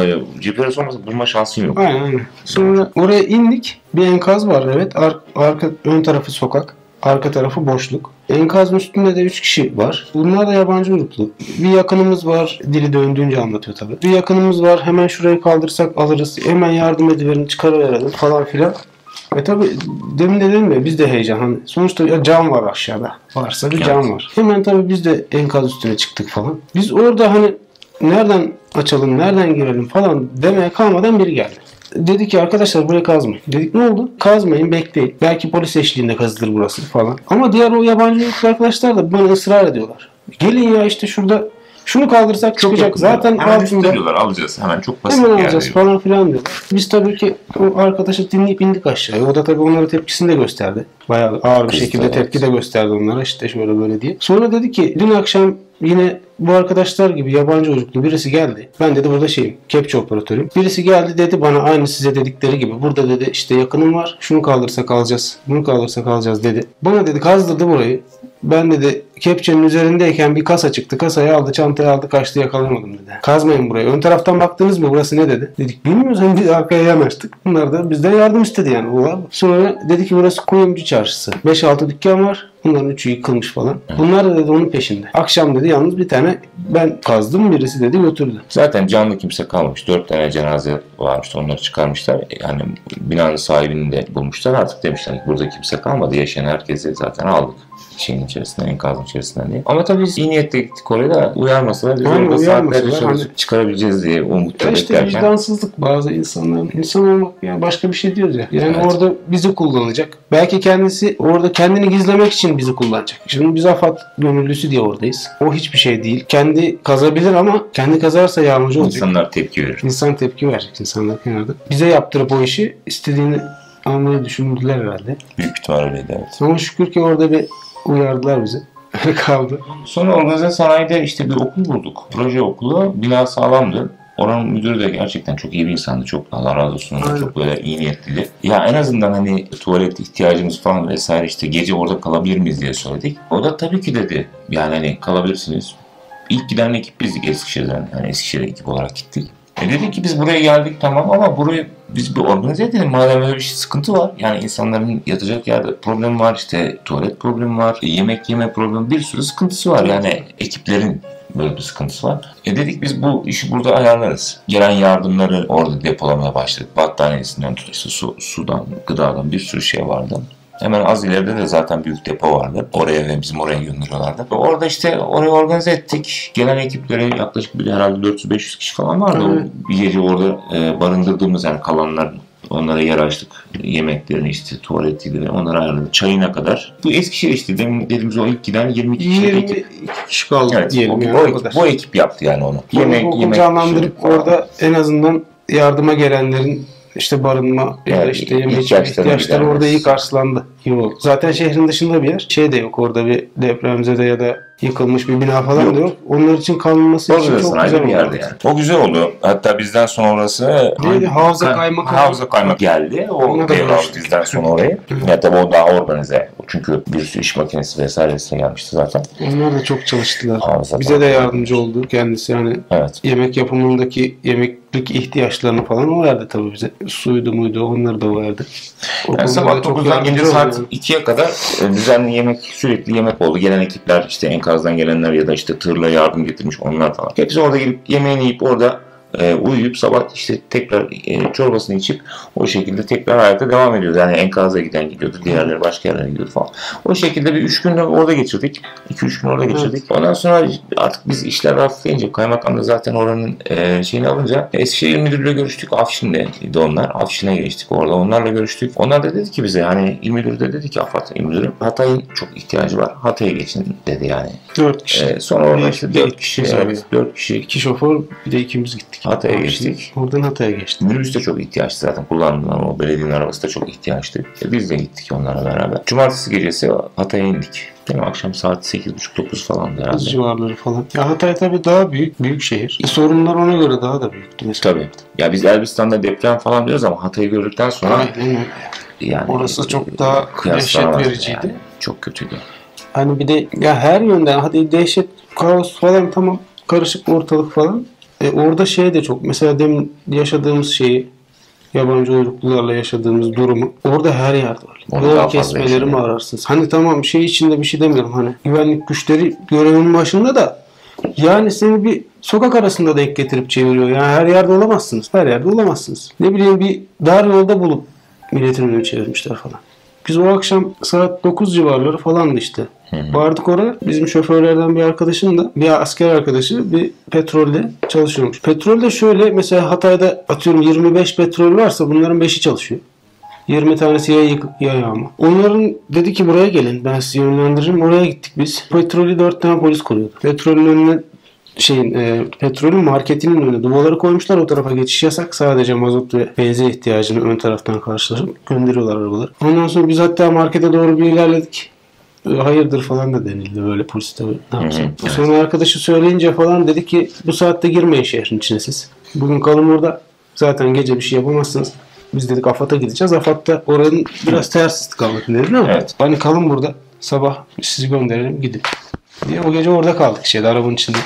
G P S olmasa bulma şansın yok. Aynen aynen. Sonra oraya indik. Bir enkaz var evet. Ar- arka ön tarafı sokak. Arka tarafı boşluk. Enkazın üstünde de üç kişi var. Bunlar da yabancı uyruklu. Bir yakınımız var. Dili döndüğünce anlatıyor tabii. Bir yakınımız var. Hemen şurayı kaldırsak alırız. Hemen yardım ediverin çıkarıverelim falan filan. E tabi demin de dedim ya biz de heyecan. Hani sonuçta ya cam var aşağıda. Varsa bir cam var. Hemen tabi biz de enkaz üstüne çıktık falan. Biz orada hani nereden açalım, nereden girelim falan demeye kalmadan biri geldi. Dedi ki arkadaşlar buraya kazmayın. Dedik ne oldu? Kazmayın bekleyin. Belki polis eşliğinde kazılır burası falan. Ama diğer o yabancı arkadaşlar da bana ısrar ediyorlar. Gelin ya işte şurada şunu kaldırsak çok çıkacak. Zaten hemen altında diyorlar alacağız. Hemen çok basit hemen alacağız falan filan diyorlar. Biz tabii ki o arkadaşı dinleyip indik aşağıya. O da tabii onlara tepkisini de gösterdi. Bayağı ağır bir Kız şekilde tepki de gösterdi onlara. İşte şöyle böyle diye. Sonra dedi ki dün akşam yine bu arkadaşlar gibi yabancı uyruklu birisi geldi. Ben dedi burada şeyim, kepçe operatörüm. Birisi geldi dedi bana aynı size dedikleri gibi. Burada dedi işte yakınım var. Şunu kaldırsak alacağız. Bunu kaldırsak alacağız dedi. Bana dedi kazdırdı burayı. Ben dedi kepçenin üzerindeyken bir kasa çıktı. Kasayı aldı, çantayı aldı, kaçtı yakalayamadım dedi. Kazmayın burayı. Ön taraftan baktınız mı? Burası ne dedi? Dedik bilmiyoruz. Hani biz arkaya yanaştık. Bunlar da bizden yardım istedi yani. Sonra dedi ki burası kuyumcu çarşısı. beş altı dükkan var. Bunların üçü yıkılmış falan. Bunlar da dedi onun peşinde. Akşam dedi yalnız bir tane ben kazdım birisi dedi götürdü. Zaten canlı kimse kalmamış. Dört tane cenaze varmıştı. Onları çıkarmışlar. Yani binanın sahibini de bulmuşlar. Artık demişler ki burada kimse kalmadı. Yaşayan herkesi zaten aldık. Şeyin içerisinden, enkazın içerisinden diye. Ama tabii biz iyi niyetle gittik oraya da uyarmasalar biz orada saatlerce çalışıp hani, çıkarabileceğiz diye umutla işte beklerken. İşte vicdansızlık bazı insanların. İnsan olmak yani başka bir şey diyoruz ya. Yani evet. Orada bizi kullanacak. Belki kendisi orada kendini gizlemek için bizi kullanacak. Şimdi biz AFAD gönüllüsü diye oradayız. O hiçbir şey değil. Kendi kazabilir ama kendi kazarsa yağmacı olacak. İnsanlar tepki verir. İnsan tepki verecek insanlar kenarda. Bize yaptırıp o işi istediğini almayı düşündüler herhalde. Büyük ihtimal öyleydi evet. Ama şükür ki orada bir uyardılar bizi. Öyle kaldı. Sonra organize sanayide işte bir okul bulduk. Proje okulu. Bina sağlamdı. Oranın müdürü de gerçekten çok iyi bir insandı. Çok Allah razı olsun. Aynen. Çok böyle iyi niyetliydi. Ya en azından hani tuvalet ihtiyacımız falan vesaire işte gece orada kalabilir miyiz diye söyledik. O da tabii ki dedi. Yani hani kalabilirsiniz. İlk giden ekip bizdik Eskişehir'den. Yani Eskişehir'e ekip olarak gittik. E dedik ki biz buraya geldik tamam ama burayı biz bir organize edelim. Madem öyle bir şey sıkıntı var. Yani insanların yatacak yerde problem var. İşte tuvalet problemi var. E, yemek yeme problemi bir sürü sıkıntısı var. Yani ekiplerin böyle bir sıkıntısı var. E dedik biz bu işi burada ayarlarız. Gelen yardımları orada depolamaya başladık. Battaniyesinden tut işte su, sudan, gıdadan bir sürü şey vardı. Hemen az ileride de zaten büyük depo vardı. Oraya ve bizim oraya gönderiyorlardı. Ve orada işte orayı organize ettik. Gelen ekipleri yaklaşık bir herhalde dört yüz beş yüz kişi falan vardı. Evet. O bir gece orada e, barındırdığımız yani kalanlar onlara yer açtık. Yemeklerini işte tuvaletiydi onları ayarladık. Çayına kadar. Bu Eskişehir işte dediğimiz o ilk giden yirmi iki kişi ekip. kişi kaldı evet, diyelim. O, yani o, ekip, bu ekip yaptı yani onu. Yemek, o, yemek canlandırıp orada en azından yardıma gelenlerin İşte barınma ya da işte yemek ihtiyaçları orada iyi karşılandı. Yok. Zaten şehrin dışında bir yer. Şey de yok orada bir depremzede ya da yıkılmış bir bina falan yok. da yok. Onlar için kalınması o için çok güzel bir yerde yani. O güzel oldu. Hatta bizden sonra orası neydi? Havza Kaymak. Havza Kaymak geldi. O devraldı bizden sonra orayı. Ya tabii o daha organize. Çünkü bir sürü iş makinesi vesairesi gelmişti zaten. Onlar da çok çalıştılar. Havza Bize de yardımcı oldu kendisi yani. Evet. Yemek yapımındaki yemeklik ihtiyaçlarını falan o verdi tabii bize. Suydu muydu onları da o verdi. O yani sabah dokuzdan gece saat ikiye kadar düzenli yemek, sürekli yemek oldu. Gelen ekipler işte enkazdan gelenler ya da işte tırla yardım getirmiş onlar falan. Hepsi orada gelip yemeğini yiyip orada e, uyuyup sabah işte tekrar e, çorbasını içip o şekilde tekrar hayata devam ediyordu. Yani enkaza giden gidiyordu. Diğerleri başka yerlere gidiyordu falan. O şekilde bir üç gün orada geçirdik. iki üç gün orada geçirdik. Evet. Ondan sonra artık biz işler hafifleyince kaymakam da zaten oranın e, şeyini alınca Eskişehir Müdürlüğü'yle görüştük. Afşin'deydi onlar. Afşin'e geçtik orada. Onlarla görüştük. Onlar da dedi ki bize hani İl Müdürü de dedi ki AFAD İl Müdürü Hatay'ın çok ihtiyacı var. Hatay'a geçin dedi yani. Dört kişi. E, sonra orada işte dört kişi. Evet, dört kişi. İki şoför bir de ikimiz gittik. Hatay'a geçtik. Oradan Hatay'a geçtik. Minibüs de çok ihtiyaçtı zaten. Kullanılan o belediyenin arabası da çok ihtiyaçtı. E, biz de gittik onlarla beraber. Cumartesi gecesi Hatay'a indik. Değil mi? Akşam saat sekiz buçuk dokuz falan herhalde. Civarları falan. Ya Hatay tabii daha büyük. Büyük şehir. E, sorunlar ona göre daha da büyüktü mesela. Tabii. Ya biz Elbistan'da deprem falan diyoruz ama Hatay'ı gördükten sonra aynen öyle. Yani orası çok daha dehşet vericiydi. Yani. Çok kötüydü. Hani bir de ya her yönden hadi dehşet, kaos falan tamam, karışık ortalık falan. E orada şey de çok. Mesela demin yaşadığımız şeyi, yabancı uyruklularla yaşadığımız durumu orada her yerde var. Orada yol kesmeleri mi ararsınız? Hani tamam şey içinde bir şey demiyorum, hani güvenlik güçleri görevinin başında da yani seni bir sokak arasında denk getirip çeviriyor. Yani her yerde olamazsınız. Her yerde olamazsınız. Ne bileyim bir dar yolda bulup milletin önünü çevirmişler falan. Biz o akşam saat dokuz civarları falandı işte. Hı hı. Vardık oraya. Bizim şoförlerden bir arkadaşın da bir asker arkadaşı bir petrolde çalışıyormuş. Petrolde şöyle mesela Hatay'da atıyorum yirmi beş petrol varsa bunların beşi çalışıyor. yirmi tanesi ya yıkık ya yağma. Onların dedi ki buraya gelin ben sizi yönlendiririm. Oraya gittik biz. Petrolü dört tane polis koruyordu. Petrolün önüne şeyin e, petrolün marketinin önüne duvarları koymuşlar. O tarafa geçiş yasak. Sadece mazot ve benzin ihtiyacını ön taraftan karşılaşıp gönderiyorlar arabaları. Ondan sonra biz hatta markete doğru bir ilerledik. Hayırdır falan da denildi böyle polis tabii. Ne yapacak? Evet. Sonra arkadaşı söyleyince falan dedi ki bu saatte girmeyin şehrin içine siz. Bugün kalın burada. Zaten gece bir şey yapamazsınız. Biz dedik AFAD'a gideceğiz. AFAD'da oranın biraz ters istikametinde dedi ama evet. Hani kalın burada. Sabah sizi gönderelim gidin diye o gece orada kaldık şeyde arabanın içinde.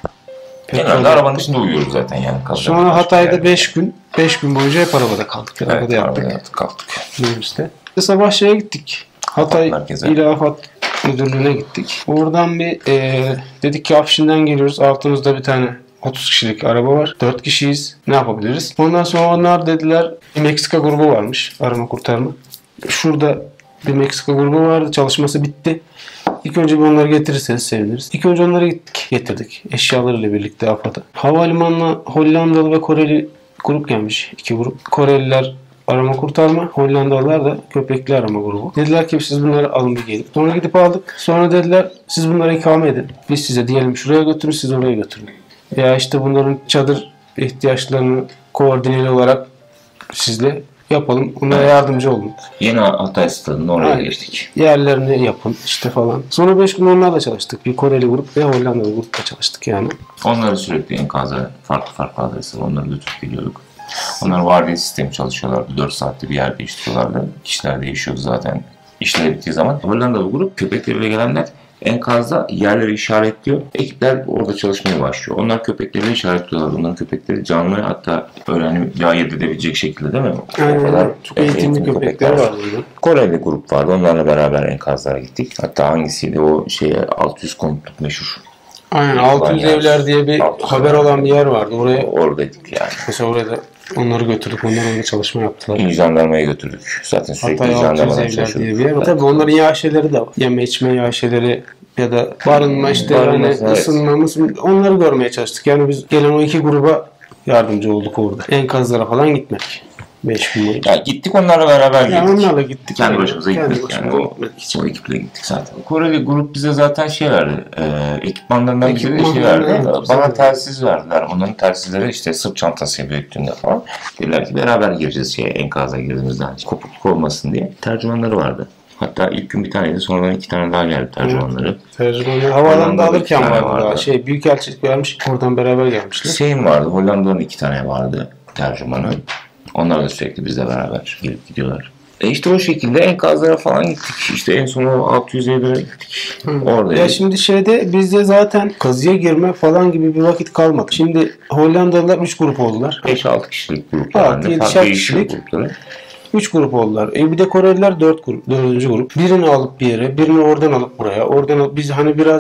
Genelde arabanın içinde uyuyoruz zaten yani. Sonra Hatay'da beş gün beş gün boyunca hep arabada kaldık. Evet, arabada yattık. Arabada yattık kaldık. Minibüste. Sabah şeye gittik. Hatay İl AFAD Müdürlüğü'ne gittik. Oradan bir e, dedik ki Afşin'den geliyoruz. Altımızda bir tane otuz kişilik araba var. dört kişiyiz. Ne yapabiliriz? Ondan sonra onlar dediler bir Meksika grubu varmış. Arama kurtarma. Şurada bir Meksika grubu vardı. Çalışması bitti. İlk önce bir onları getirirseniz seviniriz. İlk önce onları gittik, getirdik. Eşyalarıyla birlikte AFAD'a. Havalimanına Hollandalı ve Koreli grup gelmiş. İki grup. Koreliler arama kurtarma. Hollandalılar da köpekli arama grubu. Dediler ki siz bunları alın bir gelin. Sonra gidip aldık. Sonra dediler siz bunları ikame edin. Biz size diyelim şuraya götürün, siz oraya götürün. Ya işte bunların çadır ihtiyaçlarını koordineli olarak sizle yapalım. Onlara yardımcı olun. Yeni Hatay stadında oraya Aynen. geçtik. Yerlerini yapın işte falan. Sonra beş gün onlarla çalıştık. Bir Koreli grup ve Hollandalı grupla çalıştık yani. Onları sürekli enkaza farklı farklı adresler onları götürüp geliyorduk. Onlar vardiya sistemi çalışıyorlardı. dört saatte bir yer değiştiriyorlardı. Kişiler değişiyordu zaten. İşler bittiği zaman. Hollandalı grup köpekleriyle gelenler enkazda yerleri işaretliyor. Ekipler orada çalışmaya başlıyor. Onlar köpekleri işaretliyorlar. Onların köpekleri canlı, hatta öyle hani ayırt edebilecek şekilde değil mi? Aynen. O kadar çok eğitimli, eğitimli köpekler, köpekler var. Koreli grup vardı. Onlarla beraber enkazlara gittik. Hatta hangisiydi o şeye altı yüz konutluk meşhur. Aynen altı yüz evler diye bir haber olan bir yer vardı. Oraya oradaydık yani. Mesela oraya da onları götürdük. Onlar orada çalışma yaptılar. İl jandarmaya götürdük. Zaten sürekli İl jandarmaya çalışıyorduk. Evet. Tabii onların iaşeleri de var. Yeme içme iaşeleri ya da barınma işte yani evet. ısınmamız, onları görmeye çalıştık. Yani biz gelen o iki gruba yardımcı olduk orada. Enkazlara falan gitmek. beş gün boyunca. Ya gittik onlarla beraber gittik. Yani onlarla gittik. Kendi başımıza Kendi gittik. Yani o, o ekiple gittik zaten. Koreli grup bize zaten şey verdi. E, ekipmanlarından bize de şey verdi. Evet, bana telsiz verdiler. Onların telsizleri işte sırt çantası büyüklüğünde falan. Dediler ki beraber gireceğiz şeye, enkaza girdiğimizden. Kopukluk olmasın diye. Tercümanları vardı. Hatta ilk gün bir taneydi, sonradan iki tane daha geldi tercümanları. Evet, tercümanları havaalanında alırken vardı, vardı daha. Şey, büyükelçilik vermiş, oradan beraber gelmişler. Şeyim vardı, Hollanda'nın iki tane vardı tercümanı. Onlar da sürekli bizle beraber gelip gidiyorlar. E işte o şekilde enkazlara falan gittik. İşte en son o altı yüz evlere gittik. Oradaydık. Ya şimdi şeyde bizde zaten kazıya girme falan gibi bir vakit kalmadı. Şimdi Hollandalılar üç grup oldular. beş altı kişilik gruplar. altı yedi kişilik grupları. üç grup oldular. E bir de Koreliler dört grup, dördüncü grup. Birini alıp bir yere, birini oradan alıp buraya. Oradan alıp biz hani birazcık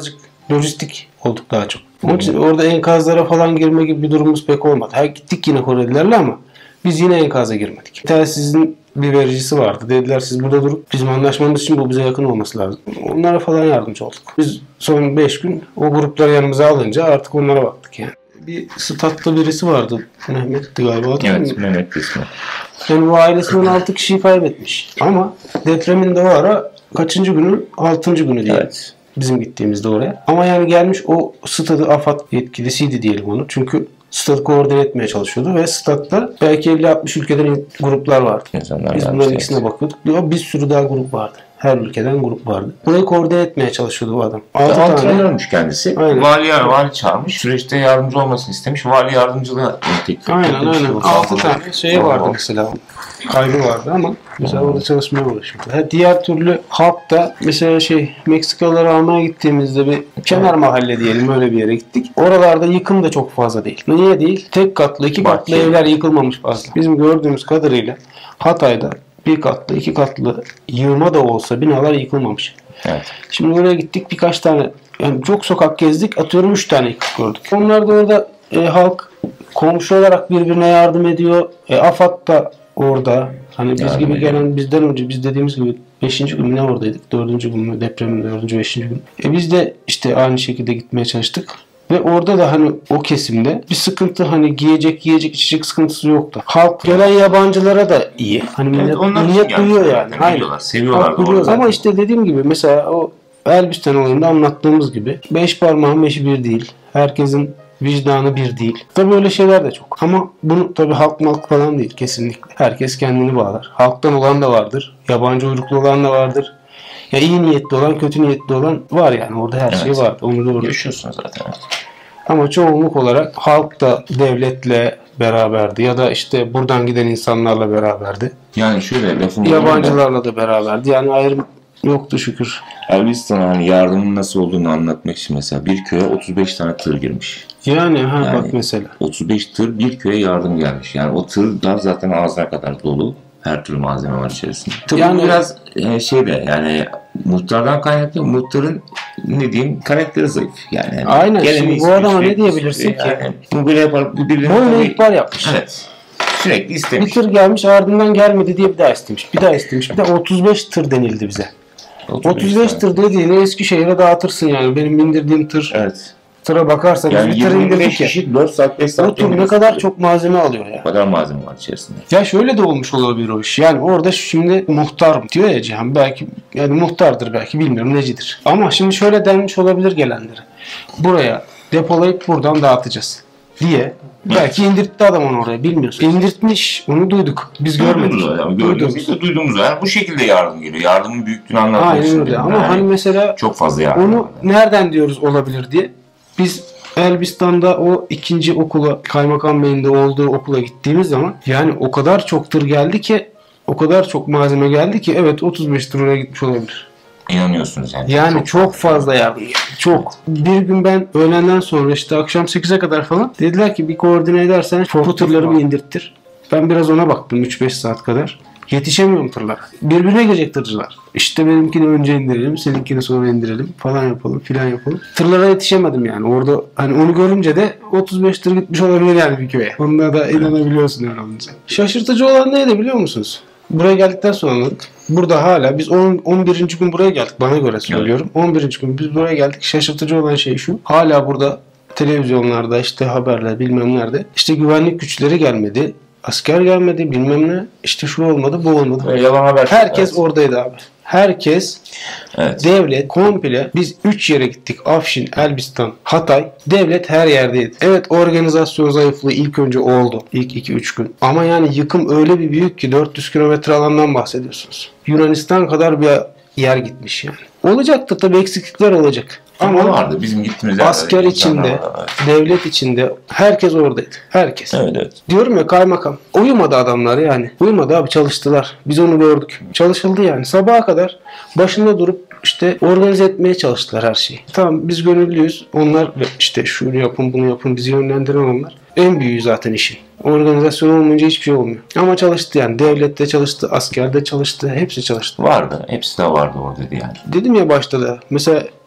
lojistik olduk daha çok. Onun için orada enkazlara falan girme gibi bir durumumuz pek olmadı. Ha, gittik yine Korelilerle ama biz yine enkaza girmedik. Bir telsizin bir vericisi vardı. Dediler siz burada durup bizim anlaşmamız için bu bize yakın olması lazım. Onlara falan yardımcı olduk. Biz son beş gün o grupları yanımıza alınca artık onlara baktık yani. Bir statta birisi vardı. Mehmet'ti galiba. Evet, Mehmet ismi. Yani bu ailesinden altı kişiyi kaybetmiş. Ama depremin de o ara kaçıncı günü? altıncı günü diye. Evet. Bizim gittiğimizde oraya. Ama yani gelmiş o stadı AFAD yetkilisiydi diyelim onu. Çünkü stadı koordine etmeye çalışıyordu ve statta belki elli altmış ülkeden gruplar vardı. İnsanlar Biz bunların ikisine bakıyorduk. Bir sürü daha grup vardı. Her ülkeden grup vardı. Burayı koordine etmeye çalışıyordu bu adam. altı antrenörmüş kendisi. Aynen. Vali, vali çağırmış. Süreçte yardımcı olmasını istemiş. Vali yardımcılığa teklif. Aynen aynen. altı tane şey vardı mesela. Kaybı vardı ama mesela orada çalışmaya uğraşıyordu. Diğer türlü halk da mesela şey Meksikalıları almaya gittiğimizde bir kenar mahalle diyelim öyle bir yere gittik. Oralarda yıkım da çok fazla değil. Niye değil? Tek katlı, iki katlı Bahçeli. Evler yıkılmamış fazla. Bizim gördüğümüz kadarıyla Hatay'da bir katlı, iki katlı yığma da olsa binalar yıkılmamış. Evet. Şimdi oraya gittik birkaç tane yani çok sokak gezdik atıyorum üç tane yıkık gördük. Onlar da orada e, halk komşu olarak birbirine yardım ediyor. E, AFAD da orada. Hani biz yardım gibi ediyor. Gelen bizden önce biz dediğimiz gibi beşinci gün ne oradaydık? dördüncü gün mü? Depremin dördüncü beşinci gün. E, biz de işte aynı şekilde gitmeye çalıştık. Ve orada da hani o kesimde bir sıkıntı hani giyecek yiyecek içecek sıkıntısı yoktu. Halk gelen yabancılara da iyi. Hani millet, evet, millet duyuyor yani. Biliyorlar, seviyorlar. Biliyor. Ama işte dediğim gibi mesela o Elbistan olayında anlattığımız gibi beş parmağın beşi bir değil. Herkesin vicdanı bir değil. Tabii öyle şeyler de çok. Ama bunu tabii halk malk falan değil kesinlikle. Herkes kendini bağlar. Halktan olan da vardır. Yabancı uyruklu olan da vardır. Ya iyi niyetli olan, kötü niyetli olan var yani. Orada her evet. şey var. Onu doğru yaşıyorsun zaten. Ama çoğunluk olarak halk da devletle beraberdi ya da işte buradan giden insanlarla beraberdi. Yani şöyle lafını yabancılarla da beraberdi. Yani ayrım yoktu şükür. Elbistan'a hani yardımın nasıl olduğunu anlatmak için mesela bir köye otuz beş tane tır girmiş. Yani ha yani bak mesela. otuz beş tır bir köye yardım gelmiş. Yani o tırlar zaten ağzına kadar dolu. Her türlü malzeme var içerisinde. Tabii yani biraz e, şey de yani muhtardan kaynaklı. Muhtarın ne diyeyim karakteri zayıf. Yani aynen. Şimdi bu adama ne diyebilirsin ki? Yani, bu böyle yapar. Bu birbirini boyuna ihbar yapmış. Evet. Sürekli istemiş. Bir tır gelmiş ardından gelmedi diye bir daha istemiş. Bir daha istemiş. Bir de otuz beş tır denildi bize. otuz beş tır dediğini Eskişehir'e dağıtırsın yani. Benim indirdiğim tır. Evet. Tıra bakarsanız yani bir tır indirdik ya. Kişi dört saat beş saat. O tır ne kadar çok malzeme alıyor ya. O kadar malzeme var içerisinde. Ya şöyle de olmuş olabilir o iş. Yani orada şimdi muhtar diyor ya Cihan. Belki yani muhtardır belki bilmiyorum necidir. Ama şimdi şöyle denmiş olabilir gelenlere. Buraya depolayıp buradan dağıtacağız diye. Belki indirtti adam onu oraya bilmiyorsun. İndirtmiş. Onu duyduk. Biz görmedik. Yani, gördüğümüz. Biz de duyduğumuz yani bu şekilde yardım geliyor. Yardımın büyüklüğünü anlatmak için. Aynen öyle. Ama yani hani mesela çok fazla yardım. Onu var. Nereden diyoruz olabilir diye. Biz Elbistan'da o ikinci okula, Kaymakam Bey'in de olduğu okula gittiğimiz zaman yani o kadar çok tır geldi ki o kadar çok malzeme geldi ki evet otuz beş tır oraya gitmiş olabilir. İnanıyorsunuz yani. Yani çok, çok fazla yardım geldi. Çok. Bir gün ben öğlenden sonra işte akşam sekize kadar falan dediler ki bir koordine edersen bu tırları bir indirttir. Ben biraz ona baktım üç beş saat kadar. Yetişemiyorum tırlara. Birbirine girecek tırcılar. İşte benimkini önce indirelim, seninkini sonra indirelim falan yapalım filan yapalım. Tırlara yetişemedim yani. Orada hani onu görünce de otuz beş tır gitmiş olabilir yani bir köye. Onlara da inanabiliyorsun öyle olunca. Şaşırtıcı olan neydi biliyor musunuz? Buraya geldikten sonra anladık. Burada hala biz on birinci gün buraya geldik. Bana göre söylüyorum. on birinci gün biz buraya geldik. Şaşırtıcı olan şey şu. Hala burada televizyonlarda işte haberler bilmem nerede. İşte güvenlik güçleri gelmedi. Asker gelmedi bilmem ne. İşte şu olmadı bu olmadı. Yalan haber. Herkes evet. Oradaydı abi. Herkes evet. Devlet komple biz üç yere gittik. Afşin, Elbistan, Hatay. Devlet her yerdeydi. Evet organizasyon zayıflığı ilk önce oldu. İlk iki üç gün. Ama yani yıkım öyle bir büyük ki dört yüz kilometre alandan bahsediyorsunuz. Yunanistan kadar bir yer gitmiş yani. Olacaktır tabii eksiklikler olacak. Ama vardı bizim gittiğimiz asker içinde, devlet içinde herkes oradaydı. Herkes. Evet, evet. Diyorum ya kaymakam. Uyumadı adamlar yani. Uyumadı abi çalıştılar. Biz onu gördük. Çalışıldı yani. Sabaha kadar başında durup işte organize etmeye çalıştılar her şeyi. Tamam biz gönüllüyüz. Onlar işte şunu yapın bunu yapın bizi yönlendiren onlar. En büyüğü zaten işin. Organizasyon olmayınca hiçbir şey olmuyor. Ama çalıştı yani. Devlet de çalıştı, asker de çalıştı. Hepsi çalıştı. Vardı. Hepsi de vardı orada yani. Dedim ya başta da. Mesela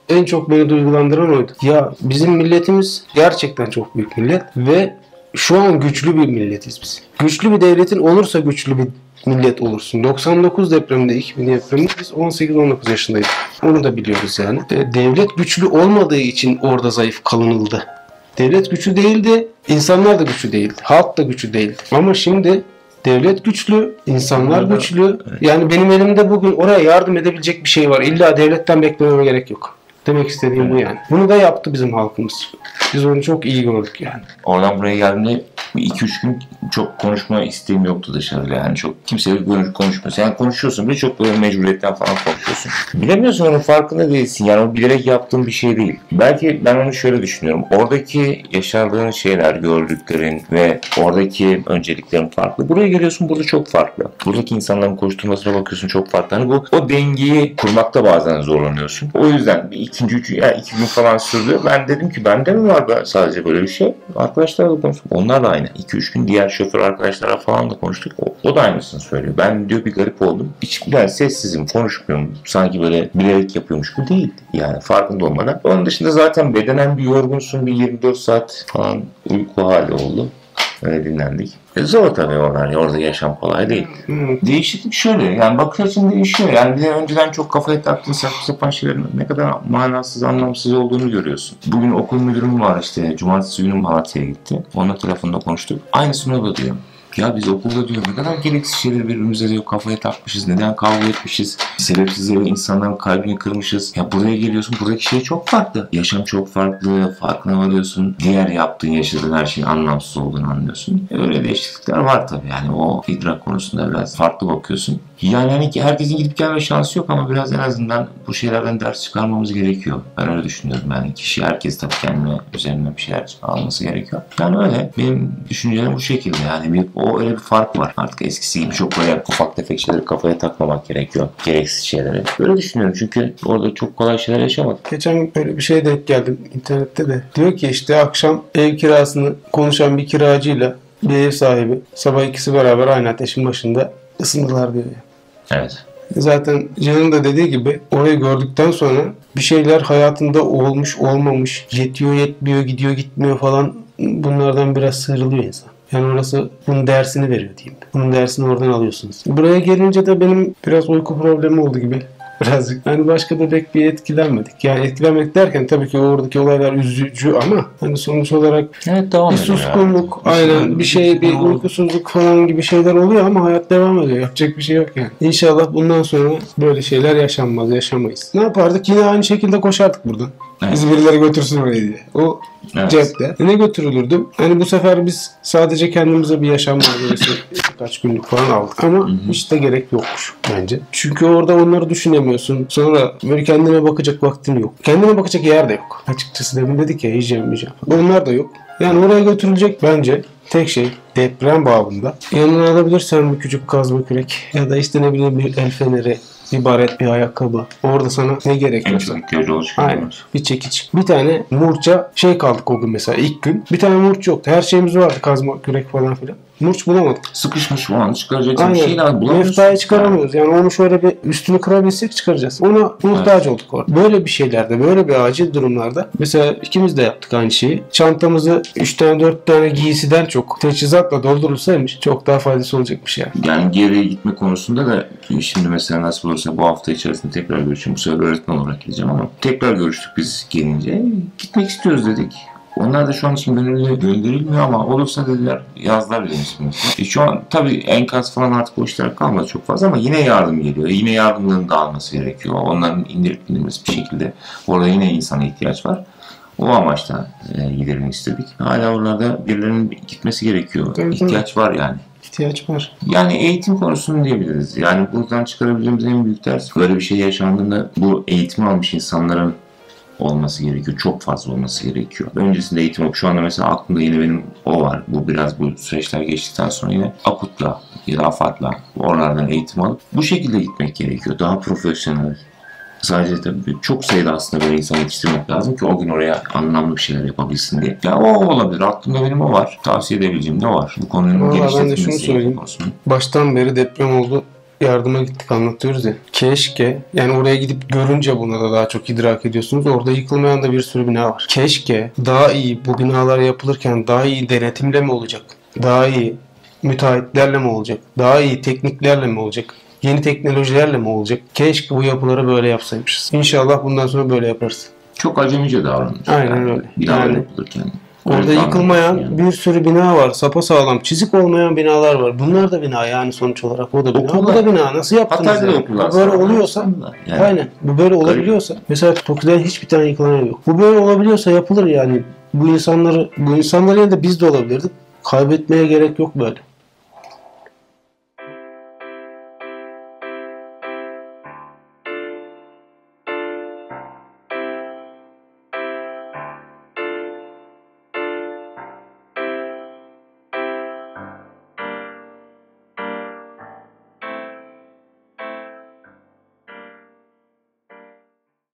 en çok beni duygulandıran oydu. Ya bizim milletimiz gerçekten çok büyük millet ve şu an güçlü bir milletiz biz. Güçlü bir devletin olursa güçlü bir millet olursun. doksan dokuz depreminde, iki bin depreminde biz on sekiz on dokuz yaşındaydık. Onu da biliyoruz yani. Devlet güçlü olmadığı için orada zayıf kalınıldı. Devlet güçlü değildi, insanlar da güçlü değildi. Halk da güçlü değildi. Ama şimdi devlet güçlü, insanlar güçlü. Yani benim elimde bugün oraya yardım edebilecek bir şey var. İlla devletten beklememe gerek yok. Demek istediğim evet. bu yani. Bunu da yaptı bizim halkımız. Biz onu çok iyi gördük yani. Oradan buraya geldiğimde iki üç gün çok konuşma isteğim yoktu dışarıda yani. Çok kimseyle konuşmuyorsun. Yani konuşuyorsun bile çok böyle mecburiyetten falan konuşuyorsun. Bilemiyorsun, onun farkında değilsin. Yani o bilerek yaptığın bir şey değil. Belki ben onu şöyle düşünüyorum. Oradaki yaşadığın şeyler, gördüklerin ve oradaki önceliklerin farklı. Buraya geliyorsun, burada çok farklı. Buradaki insanların koşturmasına bakıyorsun, çok farklı. Hani bu o dengeyi kurmakta bazen zorlanıyorsun. O yüzden bir ikinci, üç, yani iki gün falan sürdü. Ben dedim ki bende mi var sadece böyle bir şey? Arkadaşlarla konuştuk. Onlar da aynı. iki üç gün diğer şoför arkadaşlara falan da konuştuk. O, o da aynısını söylüyor. Ben diyor bir garip oldum. Hiç yani sessizim, konuşmuyorum. Sanki böyle bilerek yapıyormuş. Bu değil. Yani farkında olmadan. Onun dışında zaten bedenen bir yorgunsun. Bir yirmi dört saat falan uyku hali oldu. Öyle dinlendik. E zor tabii oralar. Orada yaşam kolay değil. Hmm. Değişiklik şöyle. Yani bakış açın değişiyor. Yani bir de önceden çok kafaya taktığın saçma sapan şeylerin ne kadar manasız, anlamsız olduğunu görüyorsun. Bugün okul müdürüm var işte. Cumartesi günü Malatya'ya gitti. Onunla telefonda konuştuk. Aynısını da diyor. Ya biz okulda diyor ne kadar gereksiz şeyleri birbirimize diyor kafaya takmışız. Neden kavga etmişiz? Sebepsiz yere insanların kalbini kırmışız. Ya buraya geliyorsun, buradaki şey çok farklı. Yaşam çok farklı. Farkına varıyorsun. Diğer yaptığın, yaşadığın her şeyin anlamsız olduğunu anlıyorsun. Öyle değişiklikler var tabii. Yani o idrak konusunda biraz farklı bakıyorsun. Yani hani ki herkesin gidip gelme şansı yok ama biraz en azından bu şeylerden ders çıkarmamız gerekiyor. Ben öyle düşünüyorum. Yani kişi, herkes tabii kendine üzerine bir şeyler alması gerekiyor. Yani öyle. Benim düşüncelerim bu şekilde. Yani bir, o öyle bir fark var. Artık eskisi gibi çok böyle ufak tefek şeyleri kafaya takmamak gerekiyor. Gereksiz şeyleri. Böyle düşünüyorum çünkü orada çok kolay şeyler yaşamadık. Geçen böyle bir şeye denk geldim internette de. Diyor ki işte akşam ev kirasını konuşan bir kiracıyla bir ev sahibi sabah ikisi beraber aynı ateşin başında ısındılar diyor. Evet. Zaten Cihan'ın da dediği gibi orayı gördükten sonra bir şeyler hayatında olmuş olmamış, yetiyor yetmiyor, gidiyor gitmiyor falan, bunlardan biraz sıyrılıyor insan. Yani orası bunun dersini veriyor diyeyim. Bunun dersini oradan alıyorsunuz. Buraya gelince de benim biraz uyku problemi oldu gibi. Birazcık. Yani başka da pek bir etkilenmedik. Yani etkilenmek derken tabii ki oradaki olaylar üzücü ama hani sonuç olarak evet, devam bir suskunluk, ya. Aynen bir şey, bir uykusuzluk falan gibi şeyler oluyor ama hayat devam ediyor. Yapacak bir şey yok yani. İnşallah bundan sonra böyle şeyler yaşanmaz, yaşamayız. Ne yapardık? Yine aynı şekilde koşardık buradan. Evet. Bizi birileri götürsün oraya diye. O evet. cepte. Ne götürülürdü? Hani bu sefer biz sadece kendimize bir yaşam malzemesi birkaç günlük falan aldık. Ama hı hı. hiç de gerek yokmuş bence. Çünkü orada onları düşünemiyorsun. Sonra böyle kendine bakacak vaktin yok. Kendine bakacak yer de yok. Açıkçası demin dedik ya yiyeceğim yiyeceğim. Onlar da yok. Yani oraya götürülecek bence tek şey deprem babında. Yanına alabilirsen bir küçük kazma kürek ya da işte ne bileyim bir el feneri, bir baret, bir ayakkabı. Orada sana ne gerekiyorsa. Aynen. Bir çekiç. Bir tane murça şey kaldık o gün mesela ilk gün. Bir tane murç yoktu. Her şeyimiz vardı. Kazma, kürek falan filan. Murç bulamadık. Sıkışmış falan çıkaracak bir şeyler bulamıyoruz. Meftayı çıkaramıyoruz. Yani onu şöyle bir üstünü kırabilsek çıkaracağız. Ona muhtaç evet. olduk orada. Böyle bir şeylerde, böyle bir acil durumlarda mesela ikimiz de yaptık aynı şeyi. Çantamızı üç tane dört tane giysiden çok teçhizatla doldurulsaymış çok daha faydası olacakmış yani. Yani geriye gitme konusunda da şimdi mesela nasıl olursa bu hafta içerisinde tekrar görüşeceğim. Bu sefer öğretmen olarak gideceğim ama tekrar görüştük biz gelince. Gitmek istiyoruz dedik. Onlar da şu an için gönüllü gönderilmiyor ama olursa dediler yazlar bile ismimiz. E şu an tabii enkaz falan artık o işler kalmadı çok fazla ama yine yardım geliyor. Yine yardımların dağılması gerekiyor. Onların indirip indirilmesi bir şekilde. Orada yine insana ihtiyaç var. O amaçla e, gidelim istedik. Hala oralarda birilerinin gitmesi gerekiyor. Tabii, İhtiyaç tabii. var yani. İhtiyaç var. Yani eğitim konusunu diyebiliriz. Yani buradan çıkarabileceğimiz en büyük ders böyle bir şey yaşandığında bu eğitimi almış insanların olması gerekiyor. Çok fazla olması gerekiyor. Öncesinde eğitim yok. Şu anda mesela aklımda yine benim o var. Bu biraz bu süreçler geçtikten sonra yine AKUT'la ya da AFAD'la oralardan eğitim alıp bu şekilde gitmek gerekiyor. Daha profesyonel. Sadece tabii çok sayıda aslında böyle insan yetiştirmek lazım ki o gün oraya anlamlı bir şeyler yapabilsin diye. Ya o olabilir. Aklımda benim o var. Tavsiye edebileceğim ne var? Bu konunun geliştirilmesi. Ben de şunu söyleyeyim. Baştan beri deprem oldu. yardıma gittik anlatıyoruz ya. Keşke, yani oraya gidip görünce bunu da daha çok idrak ediyorsunuz. Orada yıkılmayan da bir sürü bina var. Keşke daha iyi bu binalar yapılırken daha iyi denetimle mi olacak? Daha iyi müteahhitlerle mi olacak? Daha iyi tekniklerle mi olacak? Yeni teknolojilerle mi olacak? Keşke bu yapıları böyle yapsaymışız. İnşallah bundan sonra böyle yaparız. Çok acemice davranmış. Aynen yani, öyle. Binalar yani, yapılırken. Orada yıkılmayan yani. Bir sürü bina var. Sapasağlam. Çizik olmayan binalar var. Bunlar da bina yani sonuç olarak. O da bina. Okullar, bu da bina. Nasıl yaptınız yani? Bu böyle oluyorsa yani. Aynen. Bu böyle olabiliyorsa. Mesela Toki'den hiçbir tane yıkılan ev yok. Bu böyle olabiliyorsa yapılır yani. Bu insanları, bu insanların yanında biz de olabilirdik. Kaybetmeye gerek yok böyle.